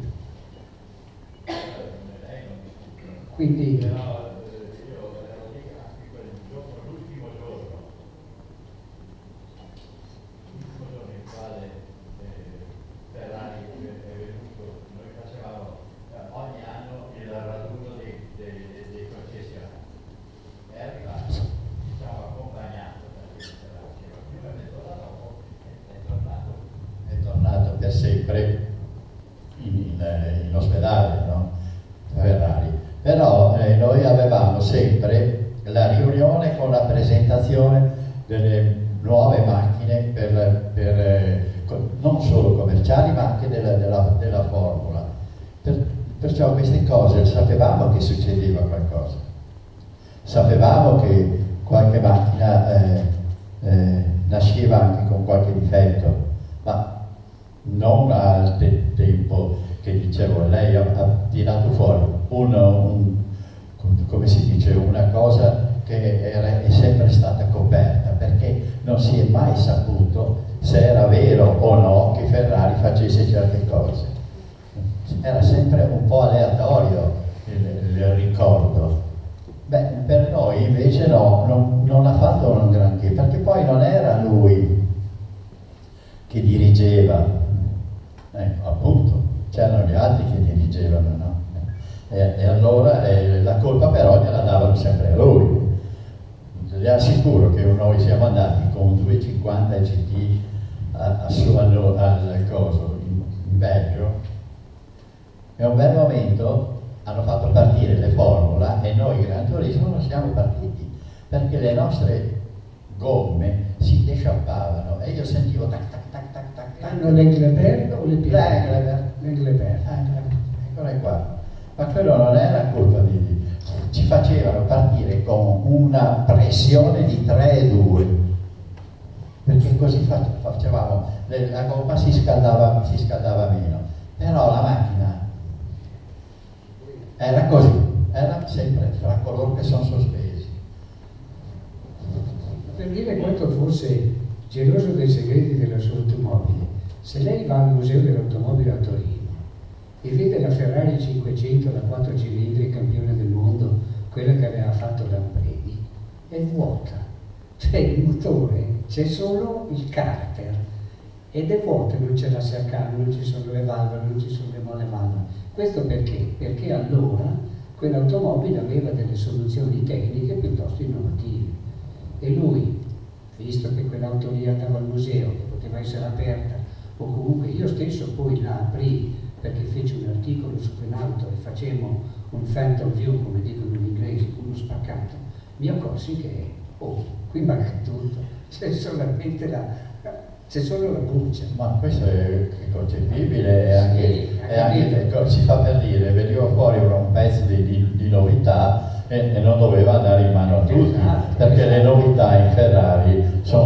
Quindi per sempre in, in ospedale, no? Ferrari. Però eh, noi avevamo sempre la riunione con la presentazione delle nuove macchine per, per, eh, non solo commerciali ma anche della, della, della formula. Per, perciò queste cose sapevamo che succedeva qualcosa, sapevamo che qualche macchina eh, eh, nasceva anche con qualche difetto, ma non al te tempo che dicevo, lei ha, ha tirato fuori un, un, come si dice, una cosa che era, è sempre stata coperta, perché non si è mai saputo se era vero o no che Ferrari facesse certe cose. Era sempre un po' aleatorio il, il ricordo. Beh, per noi invece no, non, non ha fatto un granché, perché poi non era lui che dirigeva. Eh, appunto, c'erano gli altri che dirigevano, no? E, e allora eh, la colpa però gliela davano sempre a lui. Vi assicuro che noi siamo andati con un duecentocinquanta G T a, a su, al, al coso, in, in Belgio, e a un bel momento hanno fatto partire le Formula e noi Gran Turismo non siamo partiti, perché le nostre gomme si desciappavano e io sentivo tac tac tac tac tac tac. Hanno l'Englebert o le Pirelli? L'Englebert. Eccole qua. Ma quello non era colpa di... ci facevano partire con una pressione di tre e due, perché così facevamo, la gomma si scaldava, si scaldava meno, però la macchina era così, era sempre fra coloro che sono sospesi. Per dire quanto fosse geloso dei segreti della sua automobile, se lei va al Museo dell'Automobile a Torino e vede la Ferrari cinquecento, la quattro cilindri campione del mondo, quella che aveva fatto Lampredi, è vuota, cioè il motore, c'è solo il carter ed è vuota, non c'è la sercana, non ci sono le valvole, non ci sono le molle valvole. Questo perché? Perché allora quell'automobile aveva delle soluzioni tecniche piuttosto innovative e lui, visto che quell'auto lì andava al museo, che poteva essere aperta, o comunque io stesso poi la aprì perché feci un articolo su quell'auto e facemmo un phantom view, come dicono gli inglesi, uno spaccato, mi accorsi che, oh, qui manca tutto, c'è solamente la, c'è solo la buccia. Ma questo è concepibile, e anche, sì, è anche, si fa per dire, veniva fuori un pezzo di, di, di novità e, e non doveva andare in mano a tutti, esatto, perché esatto. Le novità in Ferrari sono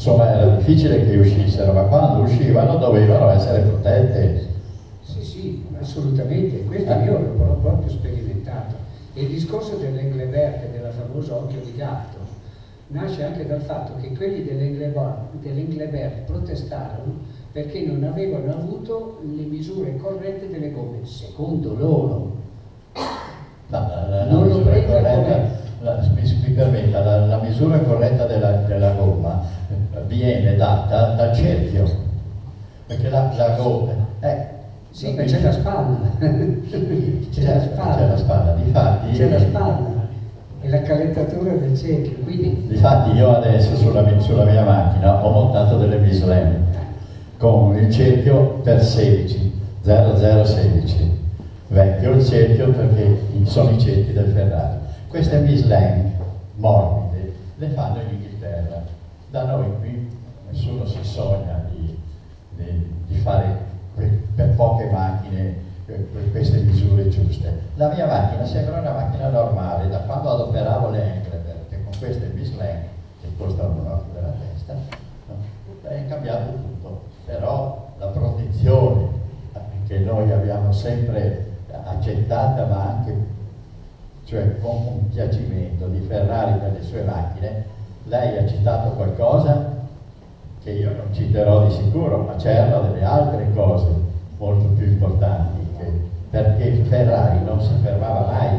insomma era difficile che uscissero, ma quando uscivano dovevano essere protette. Sì, sì, assolutamente, questo io l'ho proprio sperimentato. E il discorso dell'Englebert e della famosa occhio di gatto nasce anche dal fatto che quelli dell'Englebert protestarono perché non avevano avuto le misure corrette delle gomme, secondo loro. La, la, la, la, misura corretta, la, mi permetta, la, la misura corretta della, della gomma viene data dal cerchio, perché la, la gomma è... Sì, ma c'è la spalla. C'è la spalla. C'è la spalla, difatti... C'è la spalla e la calendatura del cerchio, quindi... Difatti io adesso sulla, sulla mia macchina ho montato delle Michelin con il cerchio per sedici, zero zero sedici. Vecchio il cerchio perché sono i cerchi del Ferrari. Queste Michelin morbide le fanno in Inghilterra. Da noi qui nessuno si sogna di, di, di fare per poche macchine queste misure giuste. La mia macchina sembra una macchina normale, da quando adoperavo le Englebert, che con queste Michelin, che costano un occhio della testa, no? È cambiato tutto. Però la protezione che noi abbiamo sempre accettata, ma anche cioè con un piacimento di Ferrari per le sue macchine, lei ha citato qualcosa che io non citerò di sicuro, ma c'erano delle altre cose molto più importanti, che, perché Ferrari non si fermava mai.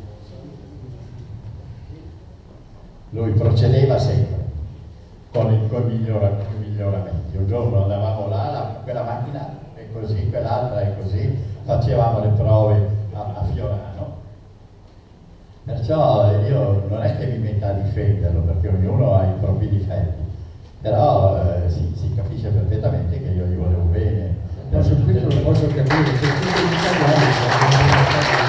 Lui procedeva sempre con i, con i migliora, miglioramenti. Un giorno andavamo là, la, quella macchina è così, quell'altra è così, facevamo le prove a, a Fiorano. Perciò io non è che mi metta a difenderlo, perché ognuno ha i propri difetti, però eh, si, si capisce perfettamente che io gli volevo bene. Posso, questo lo posso capire, se tutti gli italiani...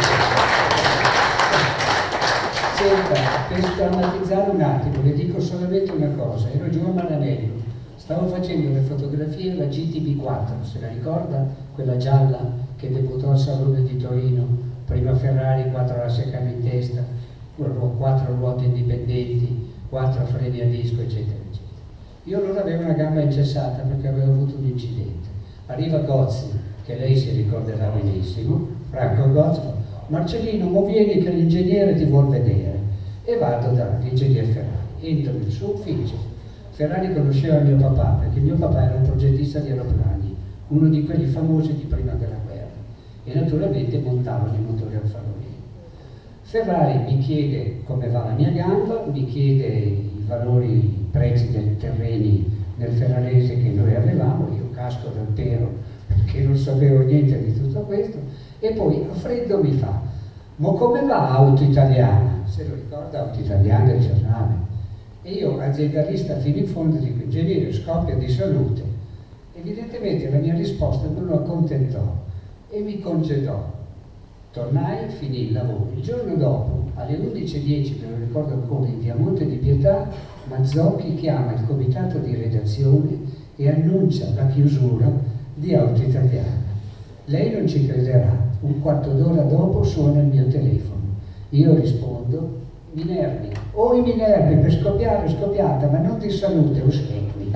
Senta, per drammatizzare un attimo, le dico solamente una cosa. Ero giù a Maranello, stavo facendo le fotografie alla G T B quattro, se la ricorda? Quella gialla che debuttò al Salone di Torino, prima Ferrari, quattro assi a cambio in testa, quattro ruote indipendenti, quattro freni a disco, eccetera, eccetera. Io allora avevo una gamba ingessata perché avevo avuto un incidente. Arriva Gozzi, che lei si ricorderà benissimo, Franco Gozzi, Marcellino, mo vieni che l'ingegnere ti vuol vedere. E vado dall'ingegnere Ferrari, entro nel suo ufficio. Ferrari conosceva mio papà, perché mio papà era un progettista di aeroplani, uno di quelli famosi di prima della guerra, e naturalmente montavano i motori Alfa Romeo. Ferrari mi chiede come va la mia gamba, mi chiede i valori, i prezzi dei terreni nel ferrarese che noi avevamo, io casco dal pero perché non sapevo niente di tutto questo, e poi a freddo mi fa: ma come va Auto Italiana? Se lo ricorda, Auto Italiana è il giornale. E io, aziendalista fino in fondo, dico: ingegnere, scoppia di salute. Evidentemente la mia risposta non lo accontentò e mi congedò. Tornai, finì il lavoro. Il giorno dopo, alle undici e dieci, me lo ricordo ancora, in via Monte di Pietà, Mazzocchi chiama il comitato di redazione e annuncia la chiusura di Auto Italiana. Lei non ci crederà, un quarto d'ora dopo suona il mio telefono. Io rispondo: Minervi. Oh, i Minervi, per scoppiare, scoppiata, ma non di salute, ossequi.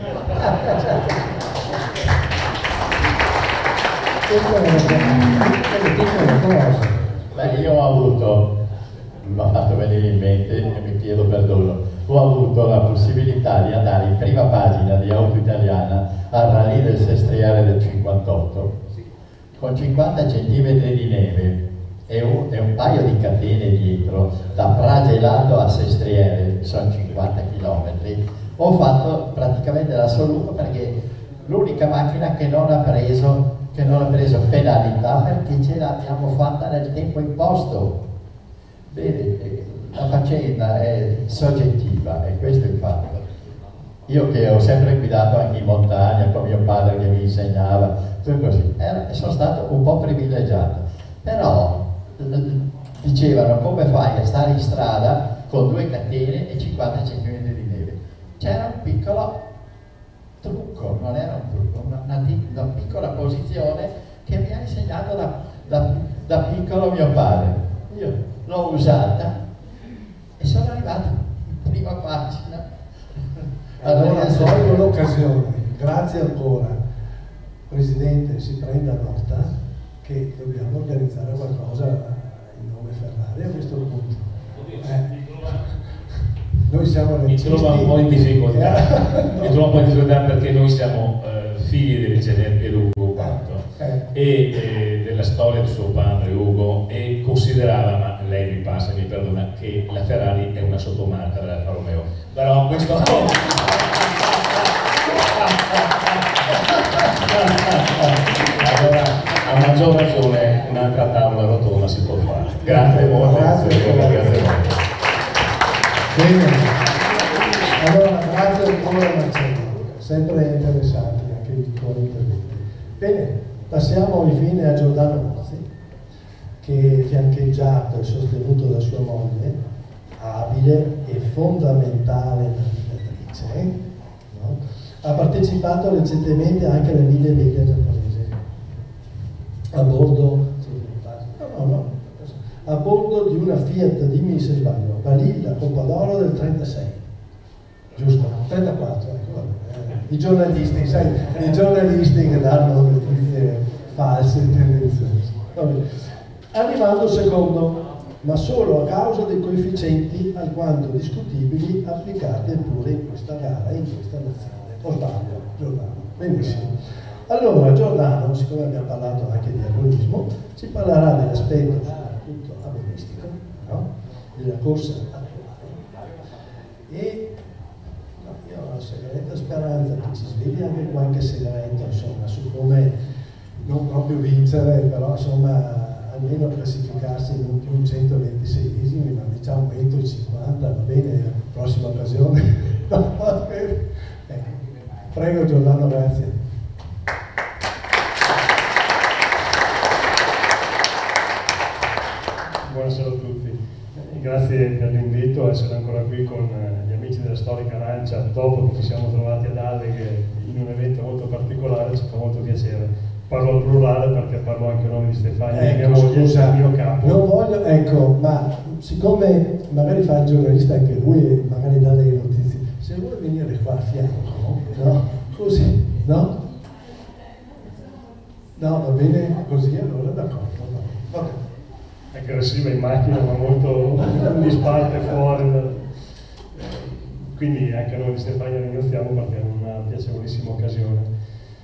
Questa è una piccola cosa. Beh, io ho avuto, mi ha fatto venire in mente e mi chiedo perdono, ho avuto la possibilità di andare in prima pagina di Auto Italiana al rallye del Sestriere del cinquantotto, con cinquanta centimetri di neve e un, e un paio di catene dietro, da Pragelato a Sestriere, sono cinquanta chilometri. Ho fatto praticamente l'assoluto, perché l'unica macchina che non ha preso, che non ha preso penalità, perché ce l'abbiamo fatta nel tempo imposto. Bene, la faccenda è soggettiva, e questo è il fatto. Io che ho sempre guidato anche in montagna con mio padre che mi insegnava, tutto così, era, sono stato un po' privilegiato, però dicevano: come fai a stare in strada con due catene e cinquanta centimetri di neve? C'era un piccolo trucco, non era un trucco, una, una, una piccola posizione che mi ha insegnato da, da, da piccolo mio padre. Io l'ho usata e sono arrivato in prima pagina. Allora colgo l'occasione, grazie ancora. Presidente, si prenda nota che dobbiamo organizzare qualcosa in nome Ferrari a questo punto. Eh. Noi siamo mi trovo un po' in difficoltà, mi trovo un po' in difficoltà perché noi siamo eh, figli del generale Ugo Quanto eh. e eh, della storia di suo padre Ugo, e considerava, ma lei mi passa e mi perdona, che la Ferrari è una sottomarca della Alfa Romeo, però questo allora a maggior ragione un'altra tavola rotonda si può fare. Grazie molto, grazie, grazie molto. Bene, allora grazie ancora Marcello, sempre interessanti anche i tuoi interventi. Bene, passiamo infine a Giordano Mozzi, che fiancheggiato e sostenuto da sua moglie, abile e fondamentale navigatrice, no? Ha partecipato recentemente anche alle mille miglia giapponese, a bordo, no, no, no, a bordo di una Fiat Dimmi se sbaglio, Balilla Coppa d'Oro del trentasei, giusto? trentaquattro, ecco, vabbè. I giornalisti, sai, i giornalisti che danno notizie false e tendenziose. Arrivando secondo, ma solo a causa dei coefficienti alquanto discutibili applicati pure in questa gara e in questa nazione. O sbaglio, Giordano? Benissimo. Allora, Giordano, siccome abbiamo parlato anche di agonismo, ci parlerà dell'aspetto soprattutto agonistico, no? Della corsa attuale. E no, io ho una segreta speranza che ci svegli anche qualche segreto, insomma, su come non proprio vincere, però insomma almeno classificarsi non più centoventiseiesimi, ma diciamo centocinquanta, va bene, prossima occasione. Ecco. Prego Giordano, grazie. Buonasera a tutti, grazie per l'invito a essere ancora qui con gli amici della Storica Arancia dopo che ci siamo trovati ad Alleghe in un evento molto particolare, ci fa molto piacere. Parlo al plurale perché parlo anche a nome di Stefania, ecco, mia moglie, il mio capo. Non voglio, ecco, ma siccome magari fa il giornalista anche lui e magari dà delle notizie, se vuole venire qua a fianco, no? Così, no? No, va bene così, allora d'accordo, va bene. È aggressiva in macchina ma molto disparte fuori, quindi anche noi di Stefania ringraziamo perché è una piacevolissima occasione.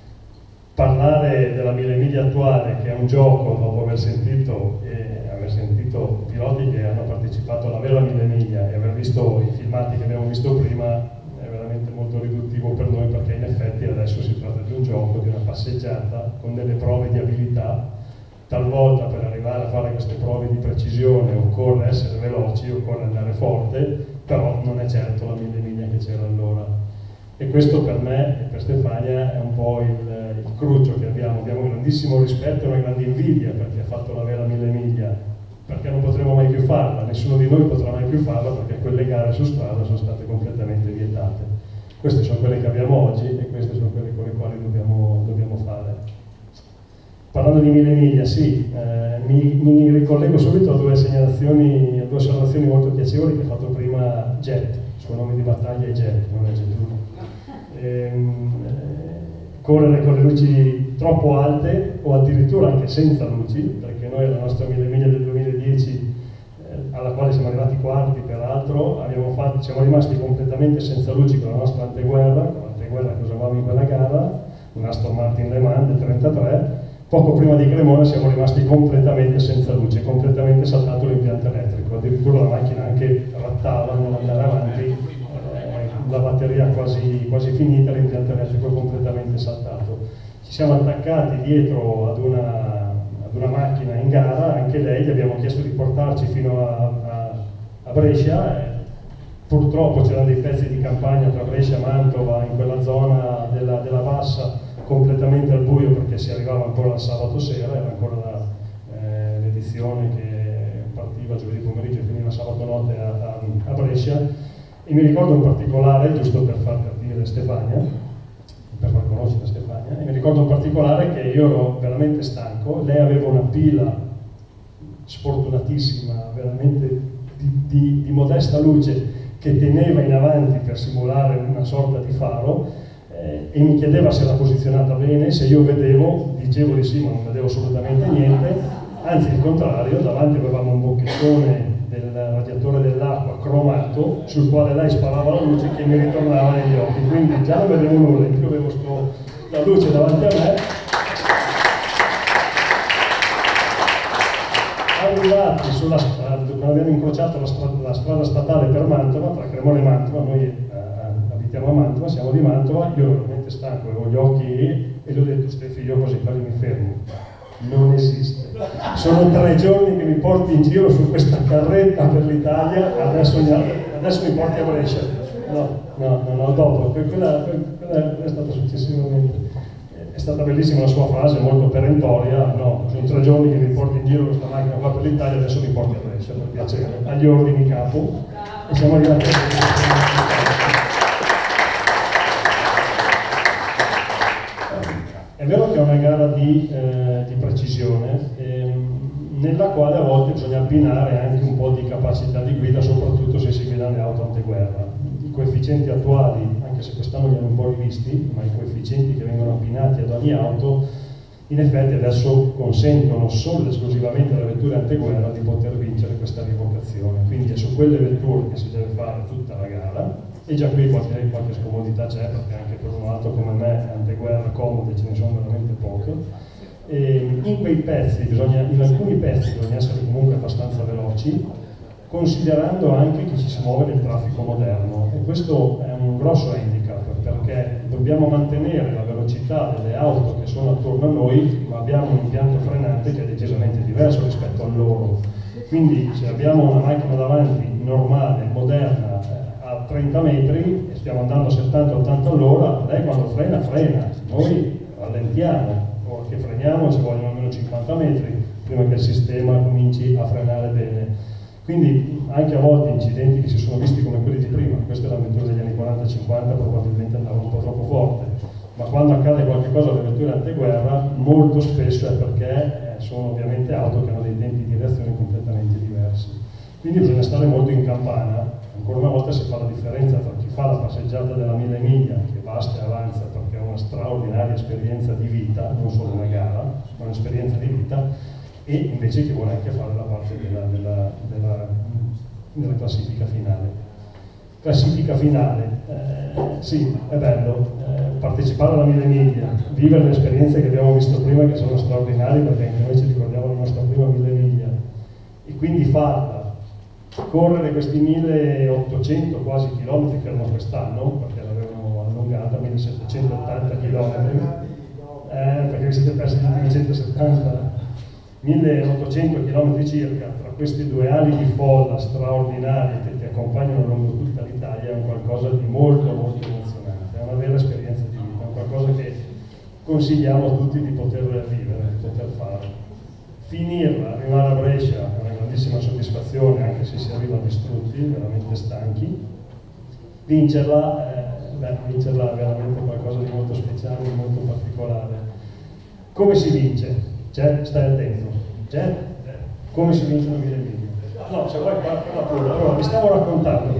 Parlare della mille miglia attuale, che è un gioco, dopo aver sentito, eh, aver sentito piloti che hanno partecipato alla vera mille miglia e aver visto i filmati che abbiamo visto prima, è veramente molto riduttivo per noi, perché in effetti adesso si tratta di un gioco, di una passeggiata con delle prove di abilità. Talvolta per arrivare a fare queste prove di precisione occorre essere veloci, occorre andare forte, però non è certo la mille miglia che c'era allora. E questo per me e per Stefania è un po' il, il cruccio che abbiamo. Abbiamo un grandissimo rispetto e una grande invidia perché ha fatto la vera mille miglia, perché non potremo mai più farla, nessuno di noi potrà mai più farla perché quelle gare su strada sono state completamente vietate. Queste sono quelle che abbiamo oggi e queste sono quelle con le quali dobbiamo, dobbiamo fare. Parlando di mille miglia, sì, eh, mi, mi ricollego subito a due segnalazioni, a due osservazioni molto piacevoli che ha fatto prima Jet, il suo nome di battaglia è Jet, non è Jet uno. Ehm, correre con le luci troppo alte o addirittura anche senza luci, perché noi alla nostra mille miglia del duemiladieci, eh, alla quale siamo arrivati quarti peraltro, abbiamo fatto, siamo rimasti completamente senza luci con la nostra anteguerra, con l'anteguerra che usavamo in quella gara, un Aston Martin Le Mans del trentatré. Poco prima di Cremona siamo rimasti completamente senza luce, completamente saltato l'impianto elettrico, addirittura la macchina anche rattava non andare avanti, eh, la batteria quasi, quasi finita, l'impianto elettrico completamente saltato. Ci siamo attaccati dietro ad una, ad una macchina in gara, anche lei, gli abbiamo chiesto di portarci fino a, a, a Brescia, e purtroppo c'erano dei pezzi di campagna tra Brescia e Mantova, in quella zona della, della bassa, completamente al buio perché si arrivava ancora il sabato sera, era ancora eh, l'edizione che partiva giovedì pomeriggio e finiva sabato notte a, a, a Brescia. E mi ricordo in particolare, giusto per far capire Stefania, per far conoscere Stefania, e mi ricordo in particolare che io ero veramente stanco, lei aveva una pila sfortunatissima, veramente di, di, di modesta luce, che teneva in avanti per simulare una sorta di faro, eh, e mi chiedeva se era posizionata bene. Se io vedevo, dicevo di sì, ma non vedevo assolutamente niente, anzi il contrario, davanti avevamo un bocchettone del radiatore dell'acqua cromato sul quale lei sparava la luce che mi ritornava negli occhi, quindi già non vedevo nulla, in più avevo sto, la luce davanti a me. Arrivati sulla strada, quando abbiamo incrociato la strada, la strada statale per Mantova, tra Cremona e Mantova, noi eh, abitiamo a Mantova, siamo di Mantova, io ero veramente stanco, avevo gli occhi e, e gli ho detto: Stefi, io così quasi mi fermo. Non esiste. Sono tre giorni che mi porti in giro su questa carretta per l'Italia, adesso, adesso mi porti a Brescia. No, no, no, no, dopo, quella, quella è stata successivamente. È stata bellissima la sua frase, molto perentoria: no, sono tre giorni che mi porti in giro questa macchina qua per l'Italia, adesso mi porti a Brescia, per piacere. Agli ordini, capo. E siamo arrivati a È vero che è una gara di, eh, di precisione, ehm, nella quale a volte bisogna abbinare anche un po' di capacità di guida, soprattutto se si guidano le auto anteguerra. I coefficienti attuali, anche se quest'anno li hanno un po' rivisti, ma i coefficienti che vengono abbinati ad ogni auto, in effetti adesso consentono solo ed esclusivamente alle vetture anteguerra di poter vincere questa rivocazione. Quindi è su quelle vetture che si deve fare tutta la gara. E già qui qualche, qualche scomodità c'è, perché anche per un auto come me anteguerra comode ce ne sono veramente poche. E in quei pezzi bisogna, in alcuni pezzi bisogna essere comunque abbastanza veloci, considerando anche che ci si muove nel traffico moderno, e questo è un grosso handicap, perché dobbiamo mantenere la velocità delle auto che sono attorno a noi, ma abbiamo un impianto frenante che è decisamente diverso rispetto a loro. Quindi se abbiamo una macchina davanti normale, moderna, a trenta metri e stiamo andando a settanta ottanta all'ora, lei quando frena, frena, noi rallentiamo, o che freniamo ci vogliono almeno cinquanta metri prima che il sistema cominci a frenare bene. Quindi anche a volte incidenti che si sono visti come quelli di prima, questa è l'avventura degli anni quaranta cinquanta, probabilmente andava un po' troppo forte, ma quando accade qualche cosa alle vetture anteguerra molto spesso è perché sono ovviamente auto che hanno dei tempi di reazione completamente diversi. Quindi bisogna stare molto in campana. Ancora una volta si fa la differenza tra chi fa la passeggiata della mille miglia, che basta e avanza perché è una straordinaria esperienza di vita, non solo una gara, ma un'esperienza di vita, e invece chi vuole anche fare la parte della, della, della, della classifica finale. Classifica finale, eh, sì, è bello, eh, partecipare alla mille miglia, vivere le esperienze che abbiamo visto prima, che sono straordinarie, perché anche noi ci ricordiamo la nostra prima mille miglia, e quindi farla, correre questi milleottocento quasi chilometri che erano quest'anno, perché l'avevano allungata, millesettecentottanta chilometri, eh, perché vi siete persi tutti i centosettanta, milleottocento chilometri circa, tra questi due ali di folla straordinarie che ti accompagnano lungo tutta l'Italia, è un qualcosa di molto molto emozionante, è una vera esperienza di vita, è un qualcosa che consigliamo a tutti di poter vivere, di poter fare. Finirla, arrivare a Brescia è una grandissima soddisfazione, anche se si arriva distrutti, veramente stanchi. Vincerla, eh, beh, vincerla è veramente qualcosa di molto speciale, di molto particolare. Come si vince? C'è? Stai attento. C'è? Come si vince una mille miglia? No, se vuoi parla pure. Allora, vi stavo raccontando.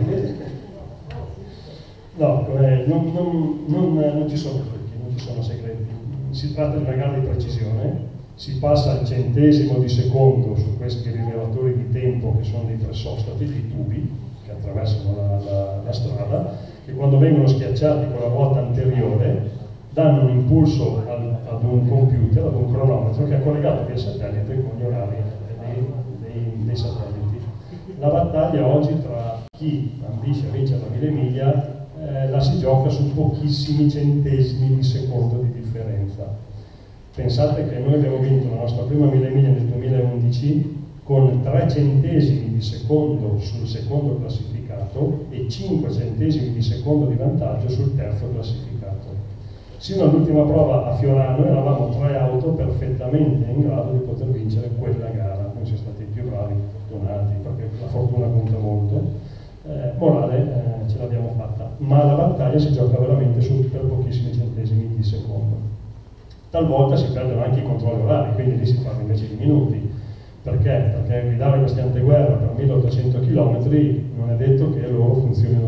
No, eh, non, non, non, non ci sono trucchi, non ci sono segreti. Si tratta di una gara di precisione. Si passa al centesimo di secondo su questi rilevatori di tempo che sono dei pressostati, dei tubi che attraversano la, la, la strada, che quando vengono schiacciati con la ruota anteriore danno un impulso al, ad un computer, ad un cronometro che è collegato via satellite con gli orari dei, dei, dei satelliti. La battaglia oggi tra chi ambisce a vincere la mille miglia eh, la si gioca su pochissimi centesimi di secondo di differenza. Pensate che noi abbiamo vinto la nostra prima mille miglia nel duemilaundici con tre centesimi di secondo sul secondo classificato e cinque centesimi di secondo di vantaggio sul terzo classificato. Sino all'ultima prova a Fiorano eravamo tre auto perfettamente in grado di poter vincere quella gara. Noi siamo stati i più bravi, fortunati, perché la fortuna conta molto. Eh, morale, eh, ce l'abbiamo fatta, ma la battaglia si gioca veramente su per pochissimi centesimi di secondo. Talvolta si perdono anche i controlli orari, quindi lì si parla invece di minuti. Perché? Perché guidare questi anteguerra per milleottocento chilometri non è detto che loro funzionino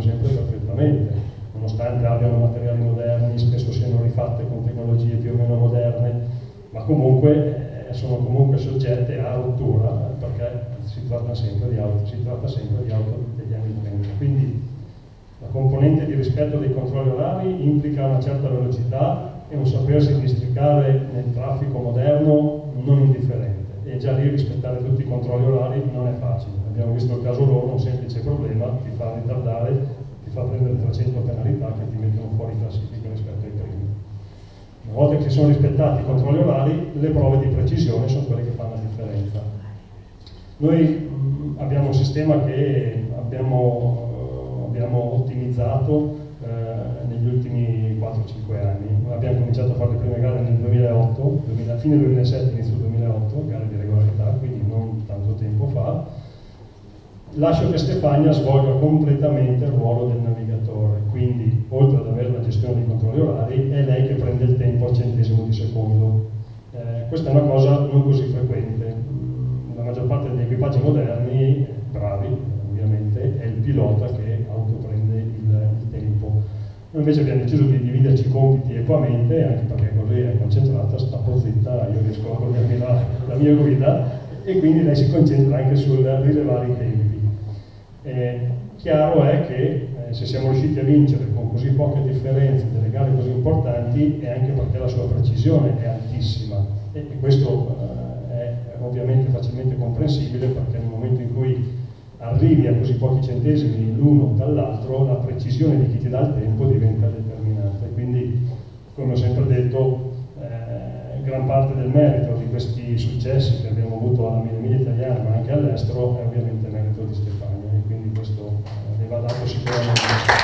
eh, sono comunque soggette a rottura, perché si tratta sempre di auto, si tratta sempre di auto degli anni trenta. Quindi la componente di rispetto dei controlli orari implica una certa velocità e un sapersi districare nel traffico moderno non indifferente, e già lì rispettare tutti i controlli orari non è facile. Abbiamo visto il caso loro, un semplice problema ti fa ritardare, ti fa prendere trecento penalità che ti mettono fuori classifica rispetto ai primi. Una volta che si sono rispettati i controlli orari, le prove di precisione sono quelle che fanno la differenza. Noi mh, abbiamo un sistema che abbiamo, abbiamo ottimizzato eh, negli ultimi quattro cinque anni. Abbiamo cominciato a fare le prime gare nel duemilaotto, duemila, fine duemilasette, inizio duemilaotto, gare di regolarità, quindi non tanto tempo fa. Lascio che Stefania svolga completamente il ruolo del navigatore, quindi oltre ad avere la gestione dei controlli orari è lei che prende il tempo al centesimo di secondo. Eh, questa è una cosa non così frequente. La maggior parte degli equipaggi moderni, bravi ovviamente, è il pilota che autoprende il, il tempo. Noi invece abbiamo deciso di dividerci i compiti equamente, anche perché così è concentrata, sta un po' zitta, io riesco a godermi la, la mia guida, e quindi lei si concentra anche sul rilevare i tempi. Eh, chiaro è che eh, se siamo riusciti a vincere con così poche differenze delle gare così importanti è anche perché la sua precisione è altissima, e, e questo eh, è ovviamente facilmente comprensibile, perché nel momento in cui arrivi a così pochi centesimi l'uno dall'altro, la precisione di chi ti dà il tempo diventa determinante. Quindi, come ho sempre detto, eh, gran parte del merito di questi successi che abbiamo avuto alla mille miglia italiana, ma anche all'estero, è ovviamente merito di Stefania, e quindi questo eh, ne va dato sicuramente.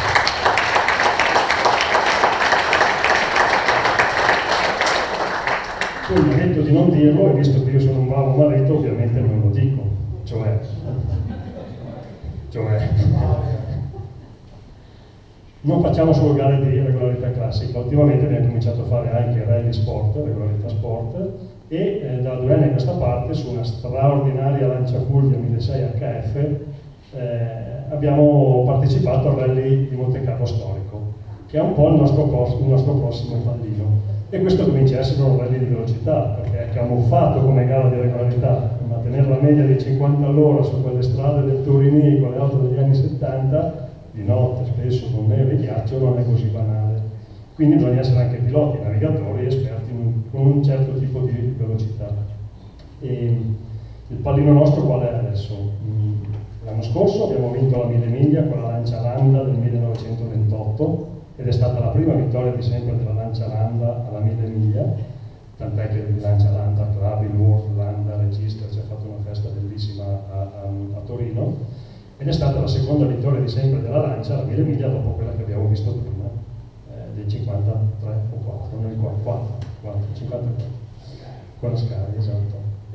Poi mi metto di non dirlo, e visto che io sono un bravo marito, ovviamente non lo dico, cioè, cioè non facciamo solo gare di regolarità classica, ultimamente abbiamo cominciato a fare anche rally sport, regolarità sport, e eh, da due anni a questa parte, su una straordinaria lanciafuria milleseicento H F, eh, abbiamo partecipato al rally di Monte Carlo storico, che è un po' il nostro, il nostro prossimo pallino. E questo comincia a essere un rally di velocità, perché è camuffato come gara di regolarità, ma tenere la media di cinquanta all'ora su quelle strade del Turini con le auto degli anni settanta, di notte, spesso con neve e ghiaccio, non è così banale. Quindi bisogna essere anche piloti, navigatori, esperti in, con un certo tipo di velocità. E il pallino nostro qual è adesso? L'anno scorso abbiamo vinto la mille miglia con la Lancia Landa del millenovecentoventotto, ed è stata la prima vittoria di sempre della Lancia Landa alla mille miglia, tant'è che il Lancia Landa Club, il World Landa Register, ci ha fatto una festa bellissima a, a, a Torino, ed è stata la seconda vittoria di sempre della Lancia alla mille miglia dopo quella che abbiamo visto prima, eh, del cinquantatré o quattro, non ricordo, quattro, quattro, cinquantatré, con la Scali, esatto.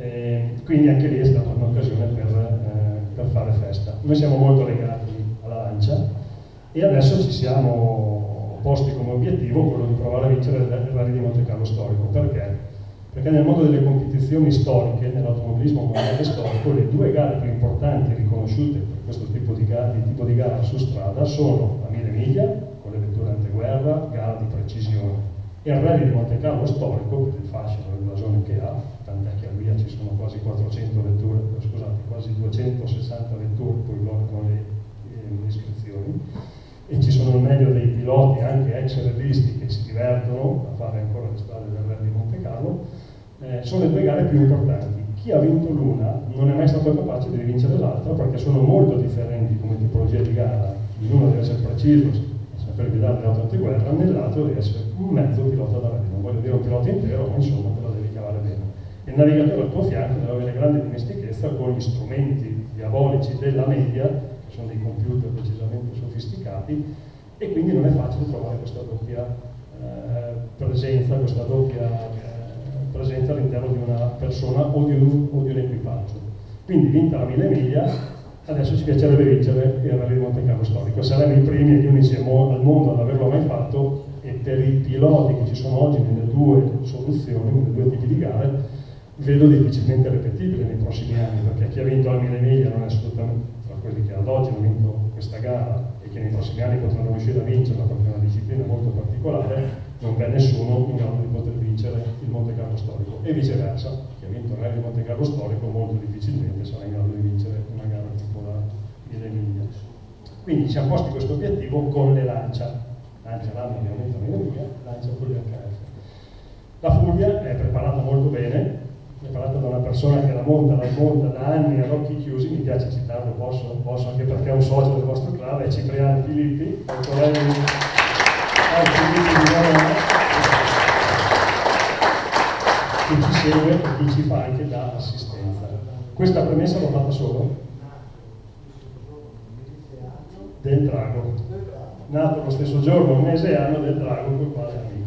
E quindi anche lì è stata un'occasione per, eh, per fare festa. Noi siamo molto legati alla Lancia, e adesso ci siamo posti come obiettivo quello di provare a vincere il Rally di Monte Carlo storico. Perché? Perché nel mondo delle competizioni storiche, nell'automobilismo mondiale storico, le due gare più importanti riconosciute per questo tipo di gara, di tipo di gara su strada sono la mille miglia, con le vetture anteguerra, gara di precisione, e il Rally di Monte Carlo storico, per il fascino e il blasone che ha, tant'è che a via ci sono quasi quattrocento vetture, scusate, quasi duecentosessanta vetture, poi loro con le, le iscrizioni, e ci sono il meglio dei piloti, anche ex rallisti, che si divertono a fare ancora le strade del Rally di Monte Carlo. Eh, sono le due gare più importanti. Chi ha vinto l'una non è mai stato capace di vincere l'altra, perché sono molto differenti come tipologia di gara. In uno deve essere preciso, saper guidare le auto antiguerra, nell'altro deve essere un mezzo pilota da rally. Non voglio dire un pilota intero, ma insomma te la devi cavare bene. Il navigatore al tuo fianco deve avere grande dimestichezza con gli strumenti diabolici della media, che sono dei computer decisamente sofisticati, e quindi non è facile trovare questa doppia eh, presenza, questa doppia eh, presenza all'interno di una persona o di, un, o di un equipaggio. Quindi, vinta la mille miglia, adesso ci piacerebbe vincere il Rally di Monte Carlo storico. Saremo i primi e gli unici al mondo ad averlo mai fatto, e per i piloti che ci sono oggi nelle due soluzioni, nelle due tipi di gare, vedo difficilmente ripetibile nei prossimi anni, perché chi ha vinto la mille miglia non è assolutamente, tra quelli che ad oggi hanno vinto questa gara e che nei prossimi anni potranno riuscire a vincerla, perché è una disciplina molto particolare, non c'è nessuno in grado di poter vincere il Monte Carlo storico, e viceversa. che ha vinto il Rally di Monte Carlo storico molto difficilmente sarà in grado di vincere una gara tipo la Mille Miglia. Quindi ci siamo posti questo obiettivo con le Lancia, Lancia Rally ovviamente la Mille Miglia, Lancia Fulvia H F. La Fulvia è preparata molto bene, preparata da una persona che la monta, la monta da anni ad occhi chiusi, mi piace citarlo, posso, posso anche perché è un socio del vostro club, è Cipriano Filippi, ancora di che ci segue e che ci fa anche da assistenza. Questa premessa l'ho fatta solo del Drago, nato lo stesso giorno, un mese e anno del Drago, col quale è amico.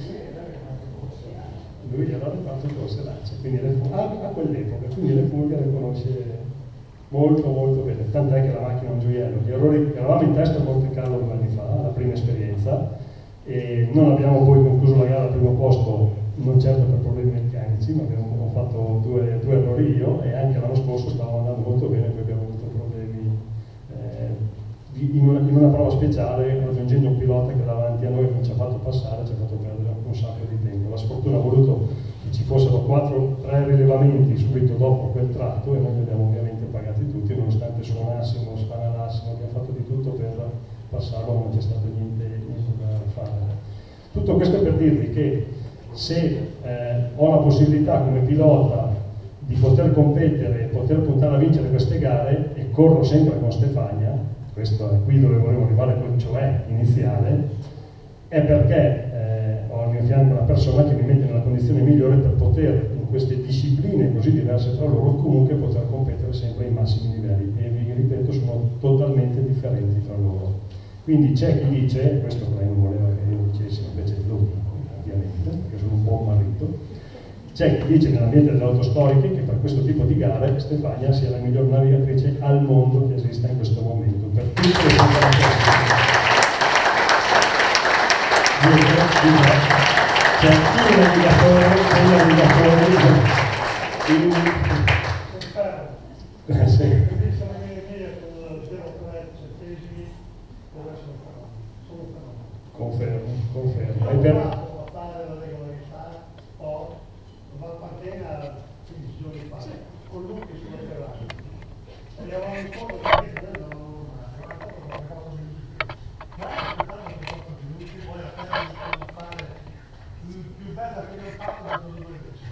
Lui era reparto corse Lancia, quindi le, a, a quell'epoca, quindi le Fulvia le conosce molto molto bene, tant'è che la macchina è un gioiello. Gli errori che eravamo in testa a Monte Carlo due anni fa, la prima esperienza, e non abbiamo poi concluso la gara al primo posto, non certo per problemi meccanici, ma abbiamo fatto due, due errori io, e anche l'anno scorso stavamo andando molto bene, poi abbiamo avuto problemi eh, di, in, una, in una prova speciale, raggiungendo un pilota che davanti a noi non ci ha fatto passare, ci ha fatto perdere un sacco di tempo. La sfortuna ha voluto che ci fossero quattro, tre rilevamenti subito dopo quel tratto, e noi li abbiamo ovviamente pagati tutti, nonostante suonassimo, spanalassimo, abbiamo fatto di tutto per passarlo, ma non c'è stato niente, niente da fare. Tutto questo per dirvi che se eh, ho la possibilità come pilota di poter competere e poter puntare a vincere queste gare, e corro sempre con Stefania, questo è qui dove volevo arrivare, col cioè iniziale, è perché eh, ho al mio fianco una persona che mi mette nella condizione migliore per poter, in queste discipline così diverse tra loro, comunque poter competere sempre ai massimi livelli, e vi ripeto, sono totalmente differenti tra loro. Quindi c'è chi dice, questo lei non voleva che io dicessi, invece lui ovviamente, perché sono un buon marito, c'è chi dice nell'ambiente delle auto storiche che per questo tipo di gare Stefania sia la miglior navigatrice al mondo che esista in questo momento, per tutte le c'è il navigatore, il navigatore, il... sì. Confermo, confermo. E per... con lui che sulla Ferrari. Eravamo in fondo che poi la terra fare più bella che ne fatto da due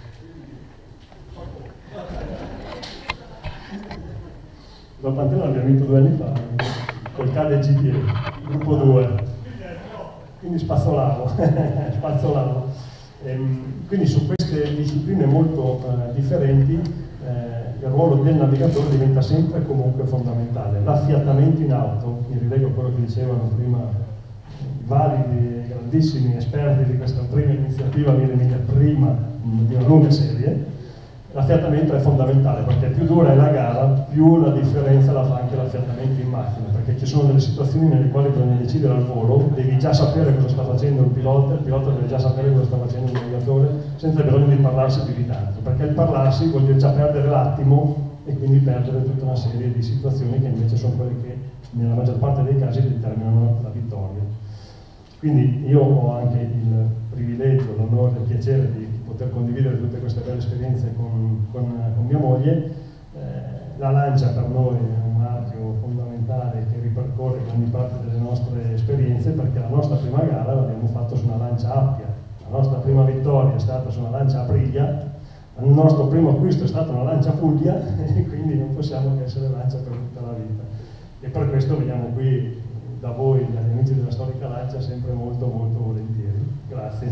la Pantera l'abbiamo vinto due anni fa col Cade G T E, gruppo due, quindi spazzolavo, spazzolavo. Ehm, quindi su queste discipline molto eh, differenti eh, il ruolo del navigatore diventa sempre e comunque fondamentale. L'affiatamento in auto, mi rilego a quello che dicevano prima validi e grandissimi esperti di questa prima iniziativa, Mille Miglia, prima di una lunga serie, l'affiatamento è fondamentale, perché più dura è la gara, più la differenza la fa anche l'affiatamento in macchina, perché ci sono delle situazioni nelle quali bisogna decidere al volo, devi già sapere cosa sta facendo il pilota, il pilota deve già sapere cosa sta facendo il navigatore, senza bisogno di parlarsi più di tanto, perché il parlarsi vuol dire già perdere l'attimo e quindi perdere tutta una serie di situazioni che invece sono quelle che nella maggior parte dei casi determinano la vittoria. Quindi io ho anche il privilegio, l'onore e il piacere di poter condividere tutte queste belle esperienze con, con, con mia moglie. Eh, la Lancia per noi è un marchio fondamentale che ripercorre grandi parte delle nostre esperienze, perché la nostra prima gara l'abbiamo fatto su una Lancia Appia, la nostra prima vittoria è stata su una Lancia Aprilia, il nostro primo acquisto è stata una Lancia Fulvia e quindi non possiamo che essere Lancia per tutta la vita. E per questo veniamo qui da voi, dagli amici della Storica Lancia, sempre molto molto volentieri. Grazie.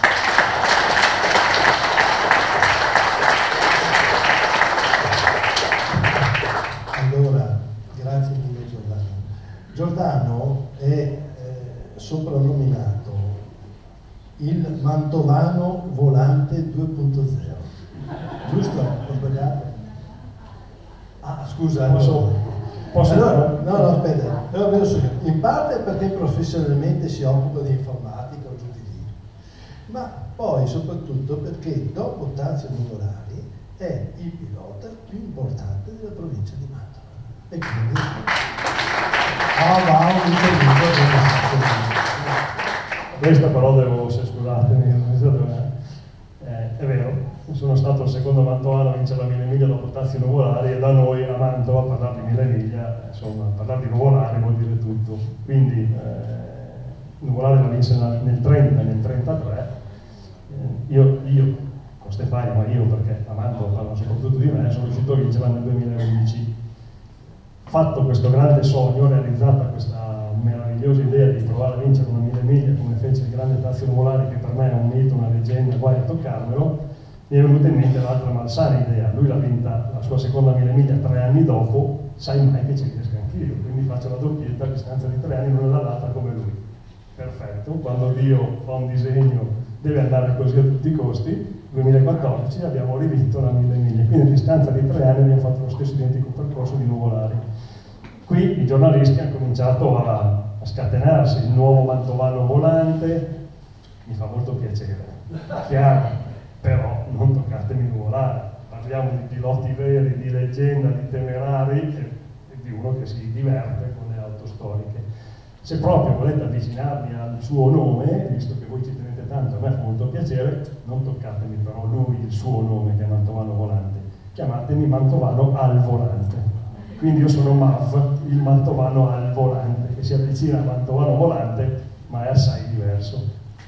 Allora, grazie mille Giordano. Giordano è eh, soprannominato il Mantovano Volante due punto zero. Giusto? Ho sbagliato? Ah, scusa, posso, posso allora, no, no, aspetta, però penso che in parte perché professionalmente si occupa di informatica o giù di lì, ma poi soprattutto perché dopo Tazio Nuvolari è il pilota più importante della provincia di Mantova. E quindi ah, va un intervento. Questa però devo, se scusatemi, eh, è vero, sono stato il secondo mantovano a vincere la mille miglia dopo Tazio Nuvolari, e da noi a Mantova parlare di mille miglia, insomma, parlare di Nuvolari vuol dire tutto. Quindi eh, Nuvolari la vince nel trenta, nel trentatré, eh, io, io con Stefania, ma io perché a Mantova parlo soprattutto di me, sono riuscito a vincerla nel duemilaundici. Fatto questo grande sogno, realizzata questa meravigliosa idea di provare a vincere una mille miglia come fece il grande Tazio Nuvolari, che per me è un mito, una leggenda, guai a toccarmelo, mi è venuta in mente l'altra malsana idea. Lui l'ha vinta la sua seconda mille miglia tre anni dopo, sai mai che ci riesco anch'io, quindi faccio la doppietta a distanza di tre anni, non l'ha data come lui. Perfetto, quando Dio fa un disegno deve andare così a tutti i costi. duemilaquattordici abbiamo rivinto la mille miglia, quindi a distanza di tre anni abbiamo fatto lo stesso identico percorso di Nuvolari. Qui i giornalisti hanno cominciato a, a scatenarsi, il nuovo mantovano volante, mi fa molto piacere, chiaro, però non toccatemi Nuvolari, parliamo di piloti veri, di leggenda, di temerari e, e di uno che si diverte con le auto storiche. Se proprio volete avvicinarvi al suo nome, visto che voi ci tenete tanto, a me fa molto piacere, non toccatemi però lui, il suo nome che è Mantovano Volante, chiamatemi Mantovano al Volante. Quindi io sono M A V, il Mantovano al Volante, che si avvicina al Mantovano Volante, ma è assai diverso.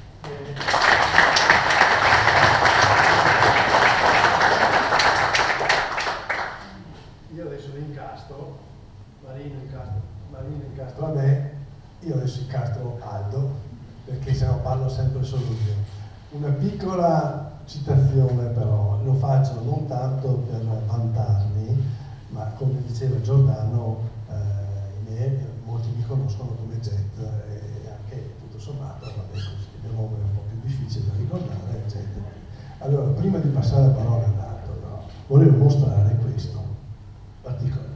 Io adesso l'incastro, Marino incastro, Marino incastro a me, io adesso incastro Aldo, perché se no parlo sempre solo io. Una piccola citazione però, lo faccio non tanto per vantarmi, ma come diceva Giordano, eh, i miei, molti mi conoscono come Jet, e anche tutto sommato, vabbè, così, il mio nome è un po' più difficile da ricordare, eccetera. Allora, prima di passare la parola ad Aldo, no, volevo mostrare questo particolare.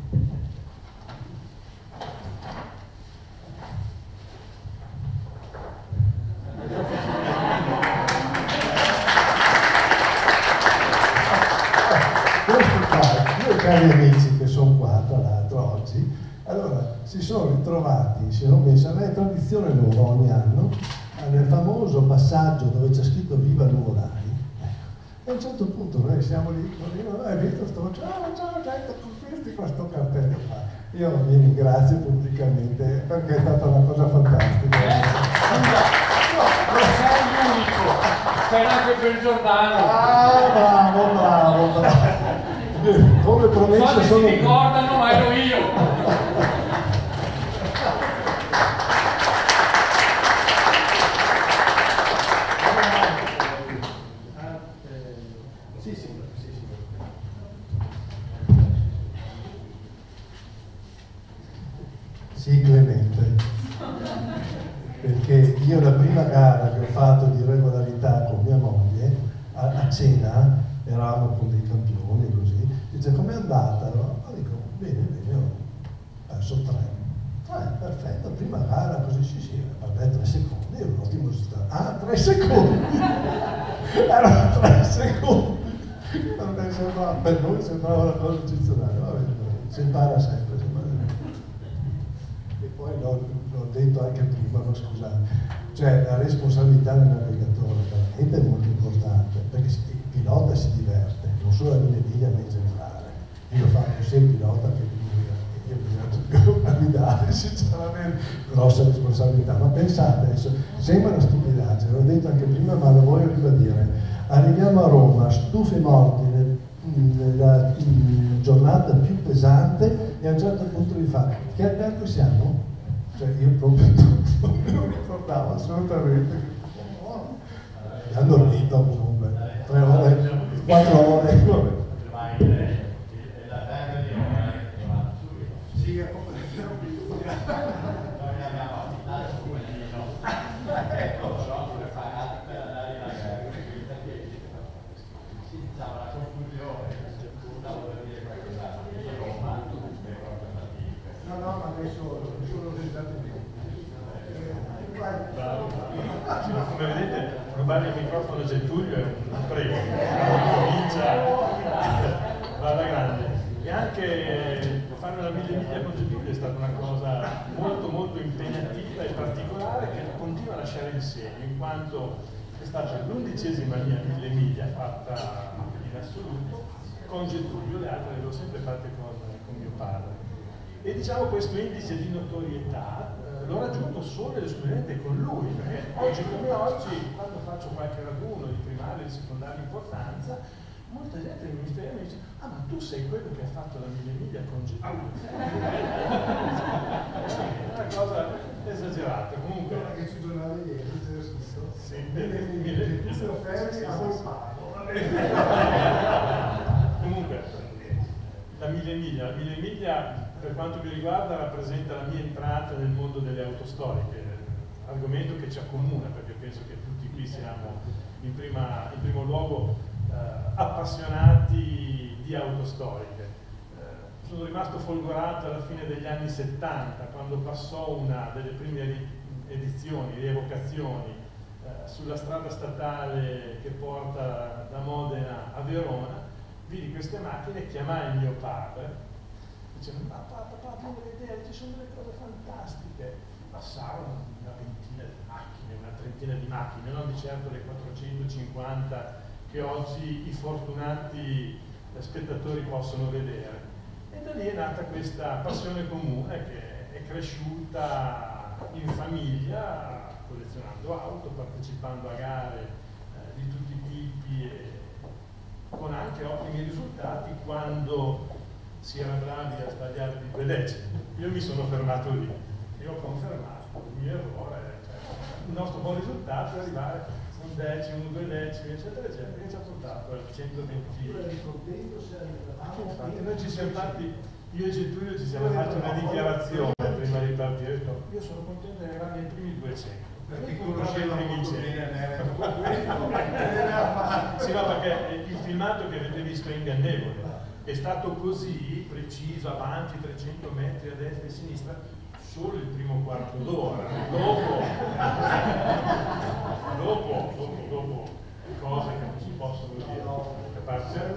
Cari amici che sono qua tra l'altro oggi, allora si sono ritrovati, si sono messi, è tradizione loro ogni anno, nel famoso passaggio dove c'è scritto Viva Nuvolari, ecco, e a un certo punto noi siamo lì, e hai visto sto, ciao ciao gente, questi questo cartello qua, io vi ringrazio pubblicamente perché è stata una cosa fantastica. Non sei l'unico, sei anche per Giordano. Ah, bravo, bravo, bravo. Come promesso so sono... si ricordano, ma ero io. Sì, sì, sì, sì. Sì, Clemente. Perché io la prima gara che ho fatto di regolarità con mia moglie, a, a cena, eravamo con dei campioni e così, dice com'è andata? No? Dico, bene, bene, ho perso tre. Ah, perfetto, prima gara, così sì, sì, vabbè, tre secondi, è un ottimo risultato. Ah, tre secondi! Erano tre secondi! Per, sembrava, per noi sembrava una cosa eccezionale, vabbè, si impara sempre, si impara sempre. E poi l'ho, l'ho detto anche prima, ma scusate, cioè la responsabilità del navigatore veramente è molto importante, perché si, il pilota si diverte, non solo a mille miglia ma in generale. Io ho fatto sia il pilota che io ho bisogno a guidare, sinceramente, grossa responsabilità. Ma pensate, adesso, sembra una stupidaggine, l'ho detto anche prima, ma lo voglio ribadire. Arriviamo a Roma, stufi morti, nel, nella in giornata più pesante, e a un certo punto mi fa, che albergo siamo? Cioè io proprio non me lo ricordavo assolutamente. Mi hanno dormito comunque, tre ore, quattro ore, vabbè. Sì, è come no, no, ma adesso sono risultati più. Come vedete, rubare il microfono a Getulio è un prego, comincia alla grande. E anche fare una mille miglia con Getulio è stata una cosa molto molto impegnativa e particolare che continua a lasciare il segno, in quanto è stata l'undicesima mia mille miglia fatta in assoluto con Getulio, le altre le ho sempre fatte con, con mio padre. E diciamo questo indice di notorietà eh, l'ho raggiunto solo ed esclusivamente con lui, perché oggi come oggi, quando faccio qualche raduno di primaria e di secondaria importanza, molta gente mi ferma e mi dice: ah, ma tu sei quello che ha fatto la mille miglia con Getulio. È una cosa esagerata. Comunque che sui giornali ieri c'era scritto sì, mille miglia, Giulio Ferri a Volpato. Comunque la mille miglia, la mille miglia per quanto mi riguarda rappresenta la mia entrata nel mondo delle auto storiche, argomento che ci accomuna, perché penso che tutti qui siamo in, prima, in primo luogo eh, appassionati di auto storiche. Eh, sono rimasto folgorato alla fine degli anni settanta, quando passò una delle prime edizioni, rievocazioni eh, sulla strada statale che porta da Modena a Verona. Vidi queste macchine, chiamai il mio padre dicendo: papà, papà, tu non vedere, ci sono delle cose fantastiche. Passarono una ventina di macchine, una trentina di macchine, non di certo le quattrocentocinquanta che oggi i fortunati spettatori possono vedere. E da lì è nata questa passione comune che è cresciuta in famiglia, collezionando auto, partecipando a gare eh, di tutti i tipi e con anche ottimi risultati quando si era bravi a sbagliare di due decimi. Io mi sono fermato lì, io ho confermato il mio errore, cioè, il nostro buon risultato è arrivare un decimo, due decimi, eccetera, eccetera, che ci ha portato al centoventi. Infatti, noi ci siamo fatti, io e Getulio ci siamo fatti una dichiarazione prima di partire. Io sono contento di arrivare ai primi duecento. Perché conoscevo i primi sì, no, perché il filmato che avete visto è ingannevole. È stato così preciso, avanti trecento metri a destra e a sinistra, solo il primo quarto d'ora. Dopo, dopo, dopo, dopo, cose che non si possono dire. A parte,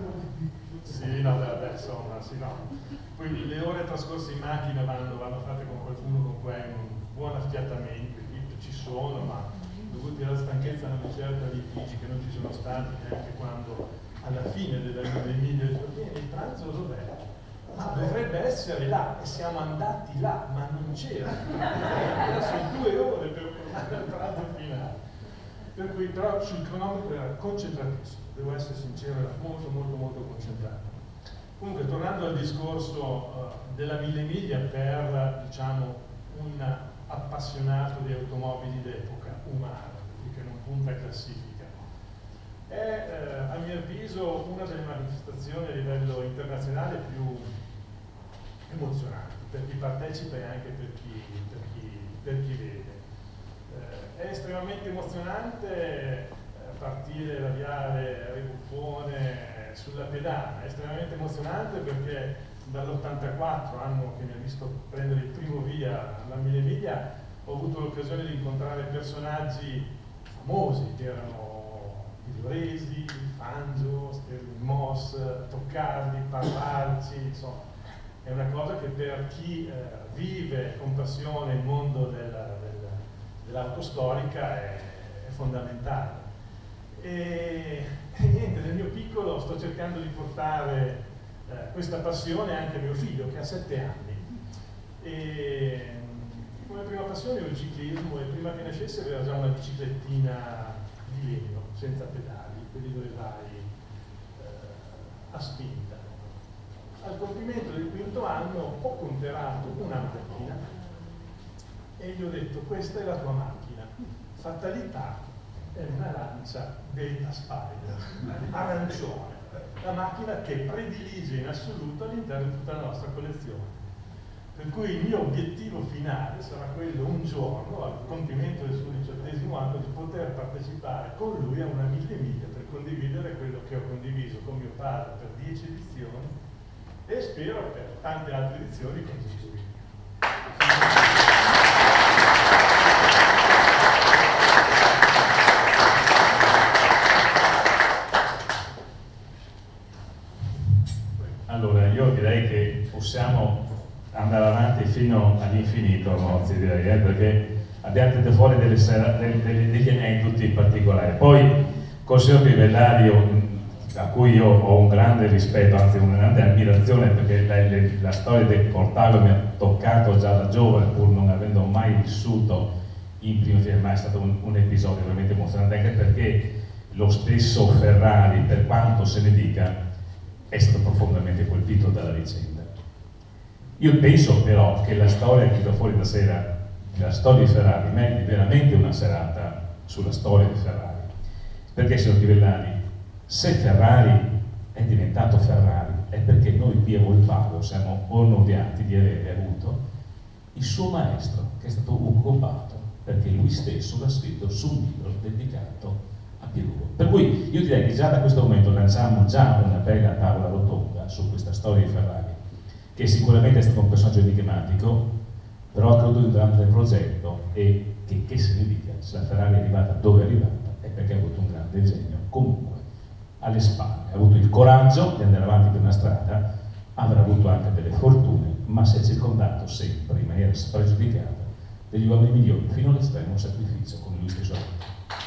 sì, no, beh, insomma, sì, no. Poi le ore trascorse in macchina vanno, vanno fatte con qualcuno con cui hai un buon affiatamento. Ci sono, ma dovuti alla stanchezza non certa litigi che non ci sono stati neanche quando alla fine delle miglia dico: bene, il pranzo dov'è? Ma dovrebbe essere là, e siamo andati là, ma non c'era. Sono due ore per portare al pranzo finale. Per cui però sul cronometro era concentratissimo, devo essere sincero, era molto molto molto concentrato. Comunque, tornando al discorso uh, della mille miglia per, diciamo, un appassionato di automobili d'epoca, umano, che non punta a classifica. È eh, a mio avviso una delle manifestazioni a livello internazionale più emozionanti per chi partecipa e anche per chi, per chi, per chi vede. Eh, è estremamente emozionante eh, partire, avviare Ribuffone sulla pedana, è estremamente emozionante perché dall'ottantaquattro, anno che mi ha visto prendere il primo via alla mille miglia, ho avuto l'occasione di incontrare personaggi famosi che erano il Resi, il Fangio, Sterling Moss, toccarli, parlarci, insomma, è una cosa che per chi eh, vive con passione il mondo della, della, dell'auto storica è, è fondamentale. E, e niente, nel mio piccolo sto cercando di portare Eh, questa passione anche a mio figlio che ha sette anni. E come prima passione ho il ciclismo, e prima che nascesse aveva già una biciclettina di legno senza pedali, quelli dove vai eh, a spinta. Al compimento del quinto anno ho comprato una macchina e gli ho detto: questa è la tua macchina. Fatalità, è una Lancia Beta Spider arancione, la macchina che predilige in assoluto all'interno di tutta la nostra collezione. Per cui il mio obiettivo finale sarà quello, un giorno, al compimento del suo diciottesimo anno, di poter partecipare con lui a una mille miglia per condividere quello che ho condiviso con mio padre per dieci edizioni e spero per tante altre edizioni con Gesù. Allora, io direi che possiamo andare avanti fino all'infinito, Mozzi, direi, eh, perché abbiamo tirato fuori delle sera, delle, delle, degli aneddoti particolari. Poi col signor Crivellario, a cui io ho un grande rispetto, anzi una grande ammirazione, perché la, la, la storia del Portago mi ha toccato già da giovane, pur non avendo mai vissuto in prima fila, ma è stato un, un episodio veramente emozionante, anche perché lo stesso Ferrari, per quanto se ne dica, è stato profondamente colpito dalla vicenda. Io penso però che la storia che da fuori stasera, la storia di Ferrari, meriti veramente una serata sulla storia di Ferrari. Perché, signor Crivellani, se Ferrari è diventato Ferrari è perché noi qui a Volpago siamo onorati di avere avuto il suo maestro, che è stato Ugo Bato, perché lui stesso l'ha scritto su un libro dedicato a Piero. Per cui io direi che già da questo momento lanciamo già una bella tavola rotonda su questa storia di Ferrari, che sicuramente è stato un personaggio enigmatico, però credo durante il progetto, e che, che se ne dica, se la Ferrari è arrivata dove è arrivata è perché ha avuto un grande genio, comunque alle spalle, ha avuto il coraggio di andare avanti per una strada, avrà avuto anche delle fortune, ma si è circondato sempre in maniera spregiudicata degli uomini migliori, fino all'estremo sacrificio, come lui stesso ha detto.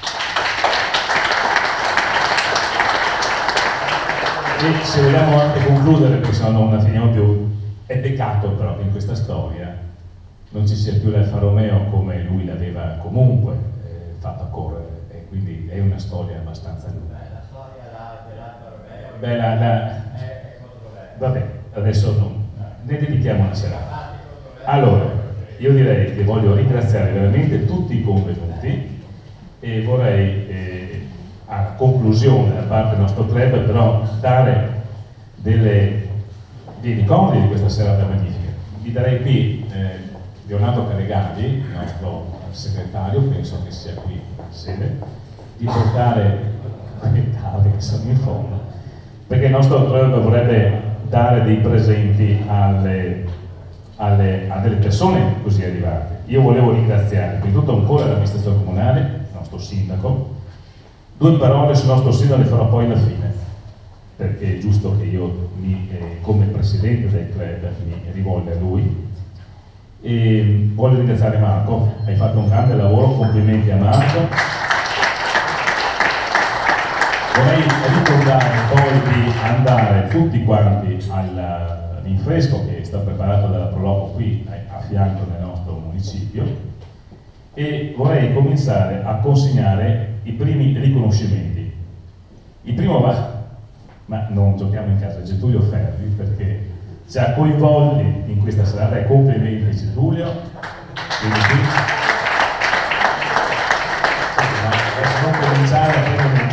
E se vogliamo anche concludere, perché se no non finiamo più, è peccato però che in questa storia non ci sia più l'Alfa Romeo come lui l'aveva comunque eh, fatto correre, e quindi è una storia abbastanza lunga. La storia dell'Alfa Romeo. Beh, la, la... Vabbè, adesso non. Ne dedichiamo una serata. Allora, io direi che voglio ringraziare veramente tutti i convenuti e vorrei, eh, a conclusione da parte del nostro club, però dare delle, dei ricordi di questa serata magnifica. Vi darei qui eh, Leonardo Calegari, il nostro segretario, penso che sia qui insieme, di portare le tavole che sono in fondo, perché il nostro club vorrebbe dare dei presenti alle, alle, a delle persone così arrivate. Io volevo ringraziare prima di tutto ancora l'amministrazione comunale, il nostro sindaco. Due parole sul nostro sindaco le farò poi alla fine, perché è giusto che io mi, eh, come presidente del club mi rivolga a lui. E voglio ringraziare Marco, hai fatto un grande lavoro, complimenti a Marco. Vorrei ricordare poi di andare tutti quanti all'infresco che sta preparato dalla Proloco qui a fianco del nostro municipio, e vorrei cominciare a consegnare i primi riconoscimenti. Il primo va, ma non giochiamo in casa, Getulio Ferri, perché ci ha coinvolti in questa serata, e complimenti Getulio. Quindi qui adesso non cominciare a prendere.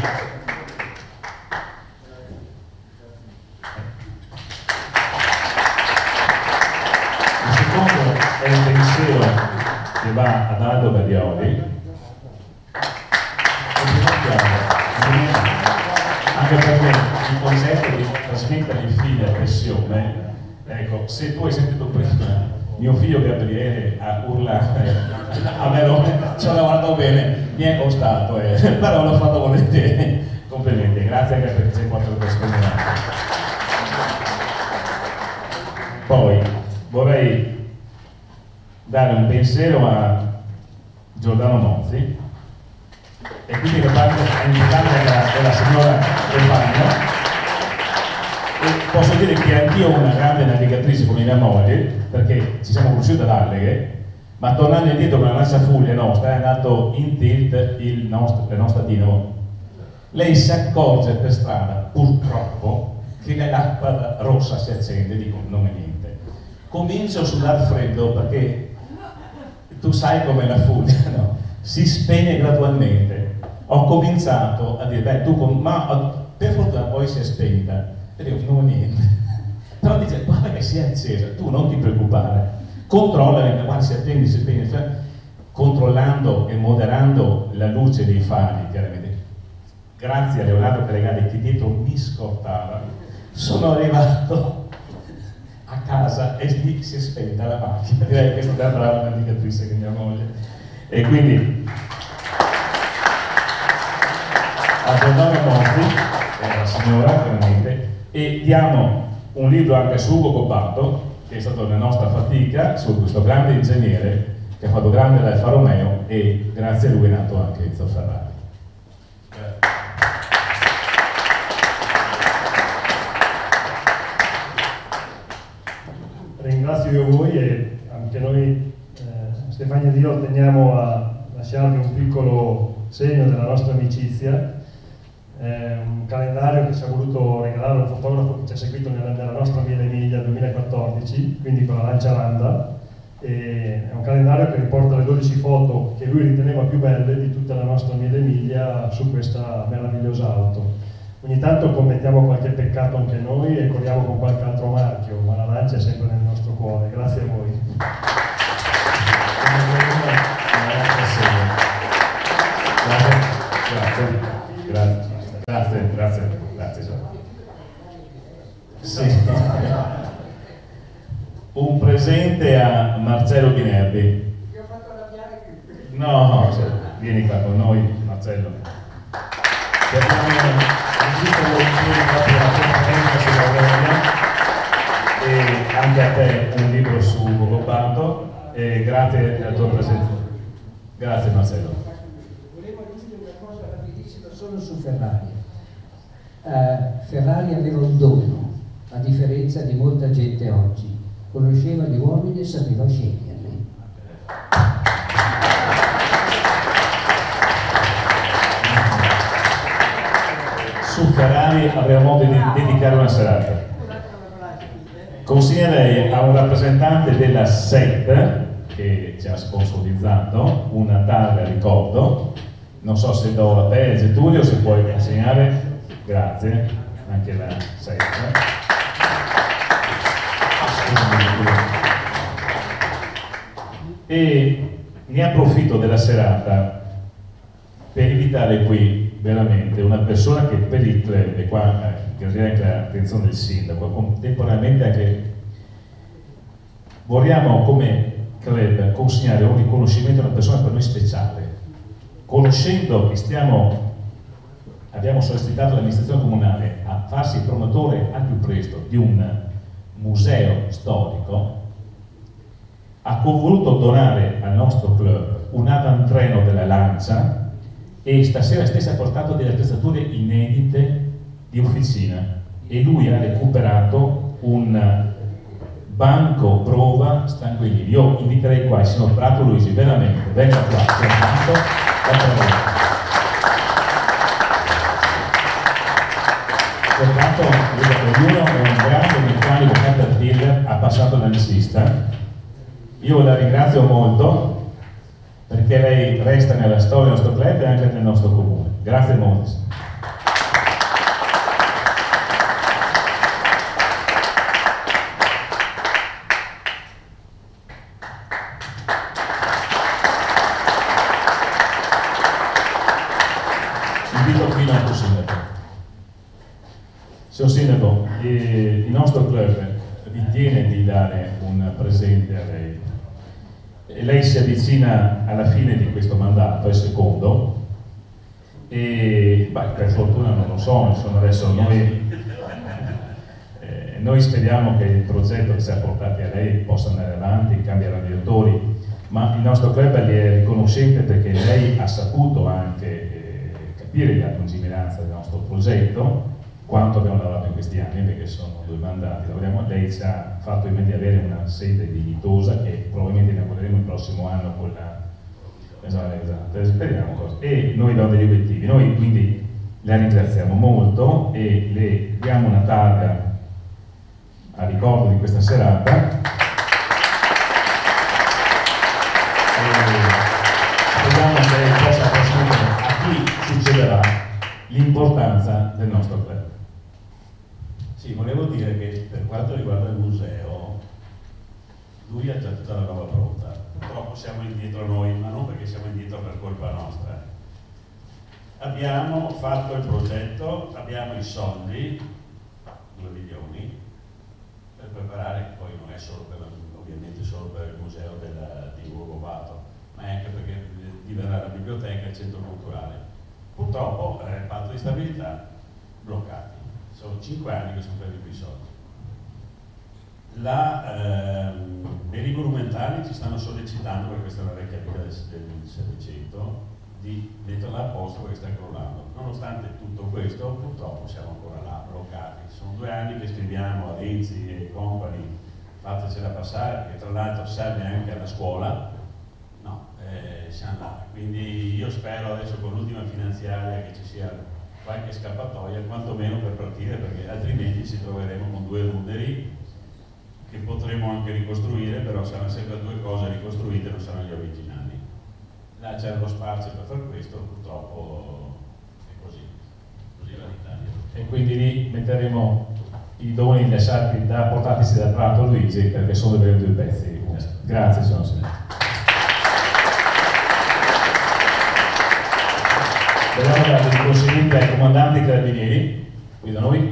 È un pensiero che va ad Aldo Badioli, anche perché il concetto di trasmettere il figlio a pressione, ecco, se tu hai sentito prima mio figlio Gabriele a urlare a Verone, ci ho lavorato bene, mi è costato, eh, però l'ho fatto volentieri. Complimenti, grazie anche perché sei quattro persone. Poi vorrei dare un pensiero a Giordano Mozzi, e quindi da parte della, della signora Del Bagno, e posso dire che anch'io ho una grande navigatrice come mia moglie, perché ci siamo conosciuti ad Alleghe, ma tornando indietro con la lanciafuglia nostra è andato in tilt il nostro, la nostra Dinamo. Lei si accorge per strada, purtroppo, che la lampada rossa si accende, dico non è niente. Comincio a sudare freddo perché tu sai com'è la furia, no? Si spegne gradualmente. Ho cominciato a dire, beh, tu con... ma per fortuna poi si è spenta. E dico, non è niente. Però dice, guarda che si è accesa, tu non ti preoccupare. Controlla, guarda, si attende, si spegne. Controllando e moderando la luce dei fari, chiaramente. Grazie a Leonardo Calegari che dietro mi scortava, sono arrivato a casa e lì si è spenta la macchina. Direi che è stata brava navigatrice che mia moglie. E quindi a Giordano Monti, è la signora veramente, e diamo un libro anche su Ugo Coppato, che è stato la nostra fatica su questo grande ingegnere che ha fatto grande l'Alfa Romeo, e grazie a lui è nato anche Enzo Ferrari. Ringrazio io voi e anche noi, eh, Stefania ed io, teniamo a lasciarvi un piccolo segno della nostra amicizia, eh, un calendario che ci ha voluto regalare un fotografo che ci ha seguito nella, nella nostra Mille Miglia duemilaquattordici, quindi con la Lancia Landa. E è un calendario che riporta le dodici foto che lui riteneva più belle di tutta la nostra Mille Miglia su questa meravigliosa auto. Ogni tanto commettiamo qualche peccato anche noi e corriamo con qualche altro marchio, ma la Lancia è sempre nel nostro cuore. Grazie a voi. Grazie, grazie, grazie, grazie, grazie. Sì. Un presente a Marcello Binerbi. Ti ho fatto arrabbiare qui. No, cioè, vieni qua con noi, Marcello. Ti abbiamo visto volentieri proprio la conferenza sulla Verona, e anche a te un libro su Robato, e grazie alla tua presenza. Grazie Marcello. Volevo aggiungere una cosa rapidissima solo su Ferrari. Uh, Ferrari aveva un dono, a differenza di molta gente oggi. Conosceva gli uomini e sapeva sceglierli. Su Ferrari avremo modo di dedicare una serata. Consegnerei a un rappresentante della S E P che ci ha sponsorizzato una targa ricordo. Non so se do a te, Getulio, se puoi consegnare. Grazie, anche la S E P. E ne approfitto della serata per invitare qui veramente una persona che per il club, e qua eh, gradirei anche l'attenzione del sindaco, contemporaneamente anche vogliamo come club consegnare un riconoscimento a una persona per noi speciale, conoscendo che stiamo abbiamo sollecitato l'amministrazione comunale a farsi promotore al più presto di un museo storico. Ha voluto donare al nostro club un avantreno della Lancia e stasera stessa ha portato delle attrezzature inedite di officina, e lui ha recuperato un banco prova stanguini. Io inviterei qua il signor Prato Luigi, veramente, venga qua, Pertanto ognuno è un grande meccanico Caterpillar, ha passato l'analista. Io la ringrazio molto perché lei resta nella storia del nostro club e anche nel nostro comune. Grazie molto. Invito qui il nostro sindaco. Signor Sindaco, eh, il nostro club ritiene di dare un presente a lei. E lei si avvicina alla fine di questo mandato, al secondo, e beh, per fortuna non lo so, insomma adesso noi, eh, noi speriamo che il progetto che ci ha portati a lei possa andare avanti, cambiare radiatori, ma il nostro club le è riconoscente perché lei ha saputo anche eh, capire la lungimiranza del nostro progetto, quanto abbiamo lavorato in questi anni, perché sono due mandati. Lavoriamo, lei ci ha fatto in me di avere una sede dignitosa che probabilmente inaugureremo il prossimo anno con la esatto, esatto, speriamo così. E noi abbiamo degli obiettivi, noi quindi la ringraziamo molto e le diamo una targa a ricordo di questa serata. E speriamo che lei possa trasmettere a chi succederà l'importanza del nostro club. Sì, volevo dire che per quanto riguarda il museo, lui ha già tutta la roba pronta. Purtroppo siamo indietro noi, ma non perché siamo indietro per colpa nostra. Abbiamo fatto il progetto, abbiamo i soldi, due milioni, per preparare, poi non è solo per, ovviamente solo per il museo della, di Urgovato, ma è anche perché diverrà la biblioteca e il centro culturale. Purtroppo eh, il patto di stabilità bloccati. Sono cinque anni che sono fermi qui i soldi. La, ehm, i libri monumentali ci stanno sollecitando, perché questa è una vecchia vita del Settecento, di metterla a posto perché sta crollando. Nonostante tutto questo, purtroppo siamo ancora là, bloccati. Sono due anni che scriviamo a Renzi e compagni, fatecela passare, perché tra l'altro serve anche alla scuola. No, eh, siamo là. Quindi io spero adesso con l'ultima finanziaria che ci sia qualche scappatoia, quantomeno per partire, perché altrimenti ci troveremo con due ruderi che potremo anche ricostruire, però saranno sempre due cose ricostruite, non saranno gli originali. Là c'è lo spazio per fare questo, purtroppo è così, così va l'Italia. E quindi lì metteremo i doni lasciati da portatisi da Prato Luigi, perché sono davvero due pezzi. Grazie, signor Sindaco. Vogliamo dare il conseguente ai comandanti carabinieri, qui da noi.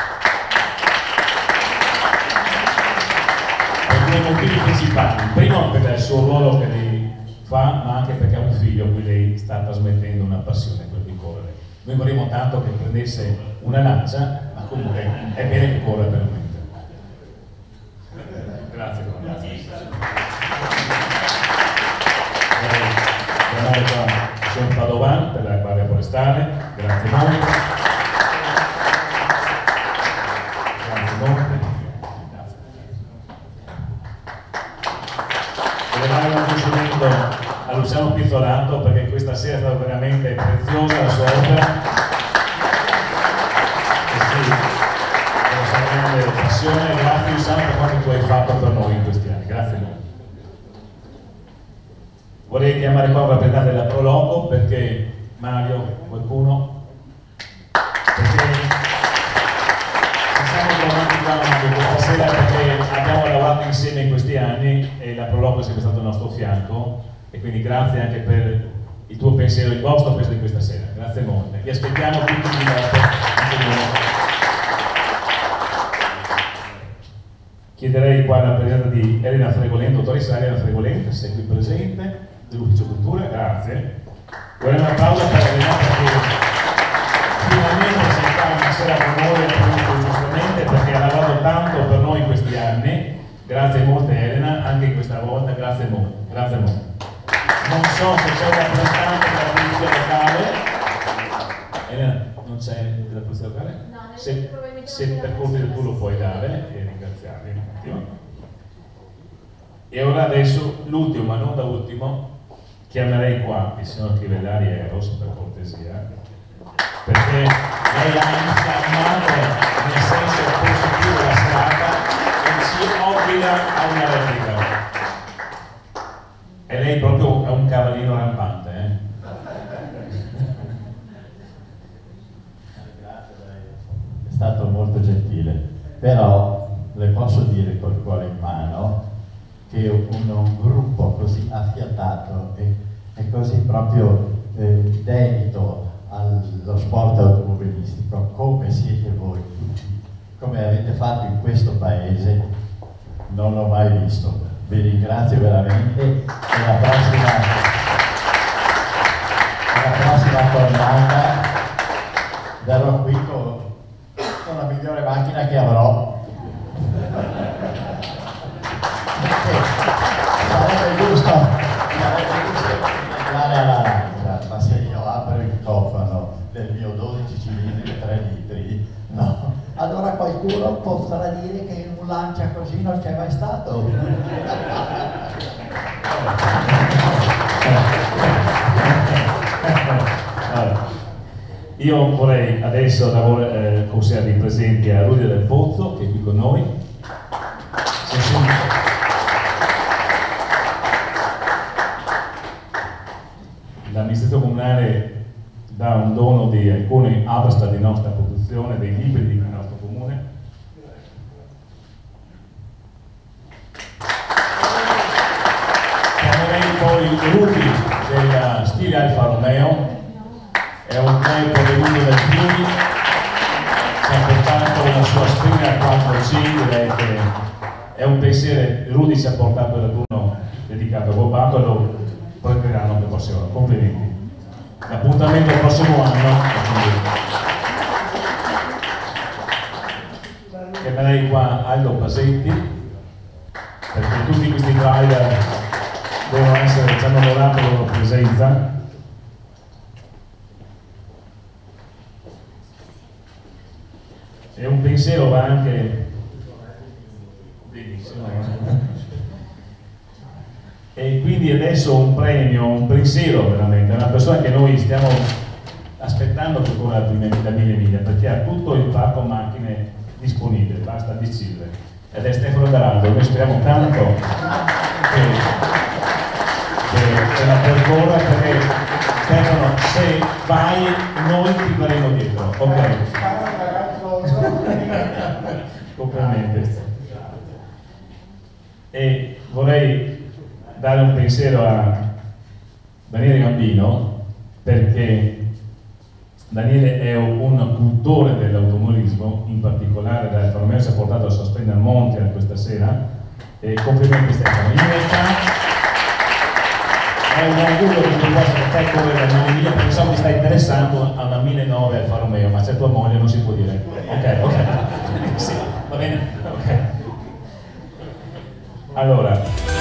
Per due motivi principali. Primo, per il suo ruolo che lei fa, ma anche perché ha un figlio a cui lei sta trasmettendo una passione, quella di correre. Noi vorremmo tanto che prendesse una lancia, ma comunque è bene che corra veramente. Grazie, comandante. Abbiamo qua il signor Padovan per la Guardia Forestale, grazie molto. Grazie molto. Vorrei un riconoscimento a Luciano Pizzolato, perché questa sera è stata veramente preziosa la sua opera. E sì, è una sua grande passione. Grazie Luciano per quanto tu hai fatto per noi in questi anni. Grazie molto. Vorrei chiamare qua un rappresentante della Proloco, perché Mario, qualcuno? Perché ci siamo trovati qua Mario questa sera perché abbiamo lavorato insieme in questi anni e la Proloco è sempre stato al nostro fianco, e quindi grazie anche per il tuo pensiero, il vostro pensiero di questa sera. Grazie molte. Vi aspettiamo tutti di nuovo. Chiederei qua la presenza di Elena Fregolente, dottoressa Elena Fregolente, se è qui presente, dell'Ufficio Cultura, grazie. Vorrei un applauso per Elena perché finalmente si fa una sera con noi, giustamente, perché ha lavorato tanto per noi in questi anni. Grazie molte Elena, anche questa volta, grazie molte, grazie molte. Non so se c'è un rappresentante della polizia locale. Elena, non c'è della polizia locale? No, se, se per cortesia tu lo puoi dare e ringraziarvi un attimo. E ora adesso l'ultimo, ma non da ultimo, chiamerei qua il signor Crivellari Eros, per cortesia, perché lei ha infiammato nel senso positivo la serata e ci obbliga a una replica. E lei proprio è un cavallino rampante, eh? È stato molto gentile, però le posso dire col cuore in mano che un, un gruppo così affiatato e, e così proprio eh, dedito allo sport automobilistico come siete voi tutti, come avete fatto in questo paese, non l'ho mai visto. Vi ringrazio veramente e la prossima, la prossima tornata verrò qui con, con la migliore macchina che avrò. Sarebbe giusto, sarebbe giusto andare alla lancia, ma se io apro il cofano del mio dodici cilindri e tre litri, no. Allora qualcuno potrà dire che in un lancia così non c'è mai stato. Allora, io vorrei adesso eh, consigliare presenti a Rudia del Pozzo, che è qui con noi. L'amministrazione comunale dà un dono di alcuni avesta di nostra produzione, dei libri di nostro comune. Chiamerei poi Rudy del stile Alfa Romeo, è un tempo venuto dal Friuli, ci ha portato la sua spina quattro C, direi che è un pensiero. Rudy ci ha portato il raduno dedicato a Bobato e lo prenderanno per prossimo anno. Complimenti. L'appuntamento il prossimo anno. Chiamerei qua Aldo Pasetti rider devono essere, ci hanno onorato la loro presenza. E un pensiero va anche benissimo. E quindi adesso un premio, un pensiero veramente, una persona che noi stiamo aspettando per correre da mille miglia, perché ha tutto il parco macchine disponibile, basta decidere. Ed è Stefano Garaldo, noi speriamo tanto che, che, che la percorra, perché Stefano, se vai noi ti faremo dietro, ok? Completamente. E vorrei dare un pensiero a Daniele Gambino, perché Daniele è un cultore dell'automobilismo, in particolare da Alfa Romeo si è portato a sospendere Montreal questa sera, e complimenti Stefano. In realtà è un orgoglio che tu possa te correre la mille miglia, perché so che ti stai interessando a una millenovecento Alfa Romeo, ma c'è tua moglie, non si può dire. Ok, ok. Sì, va bene? Ok. Allora.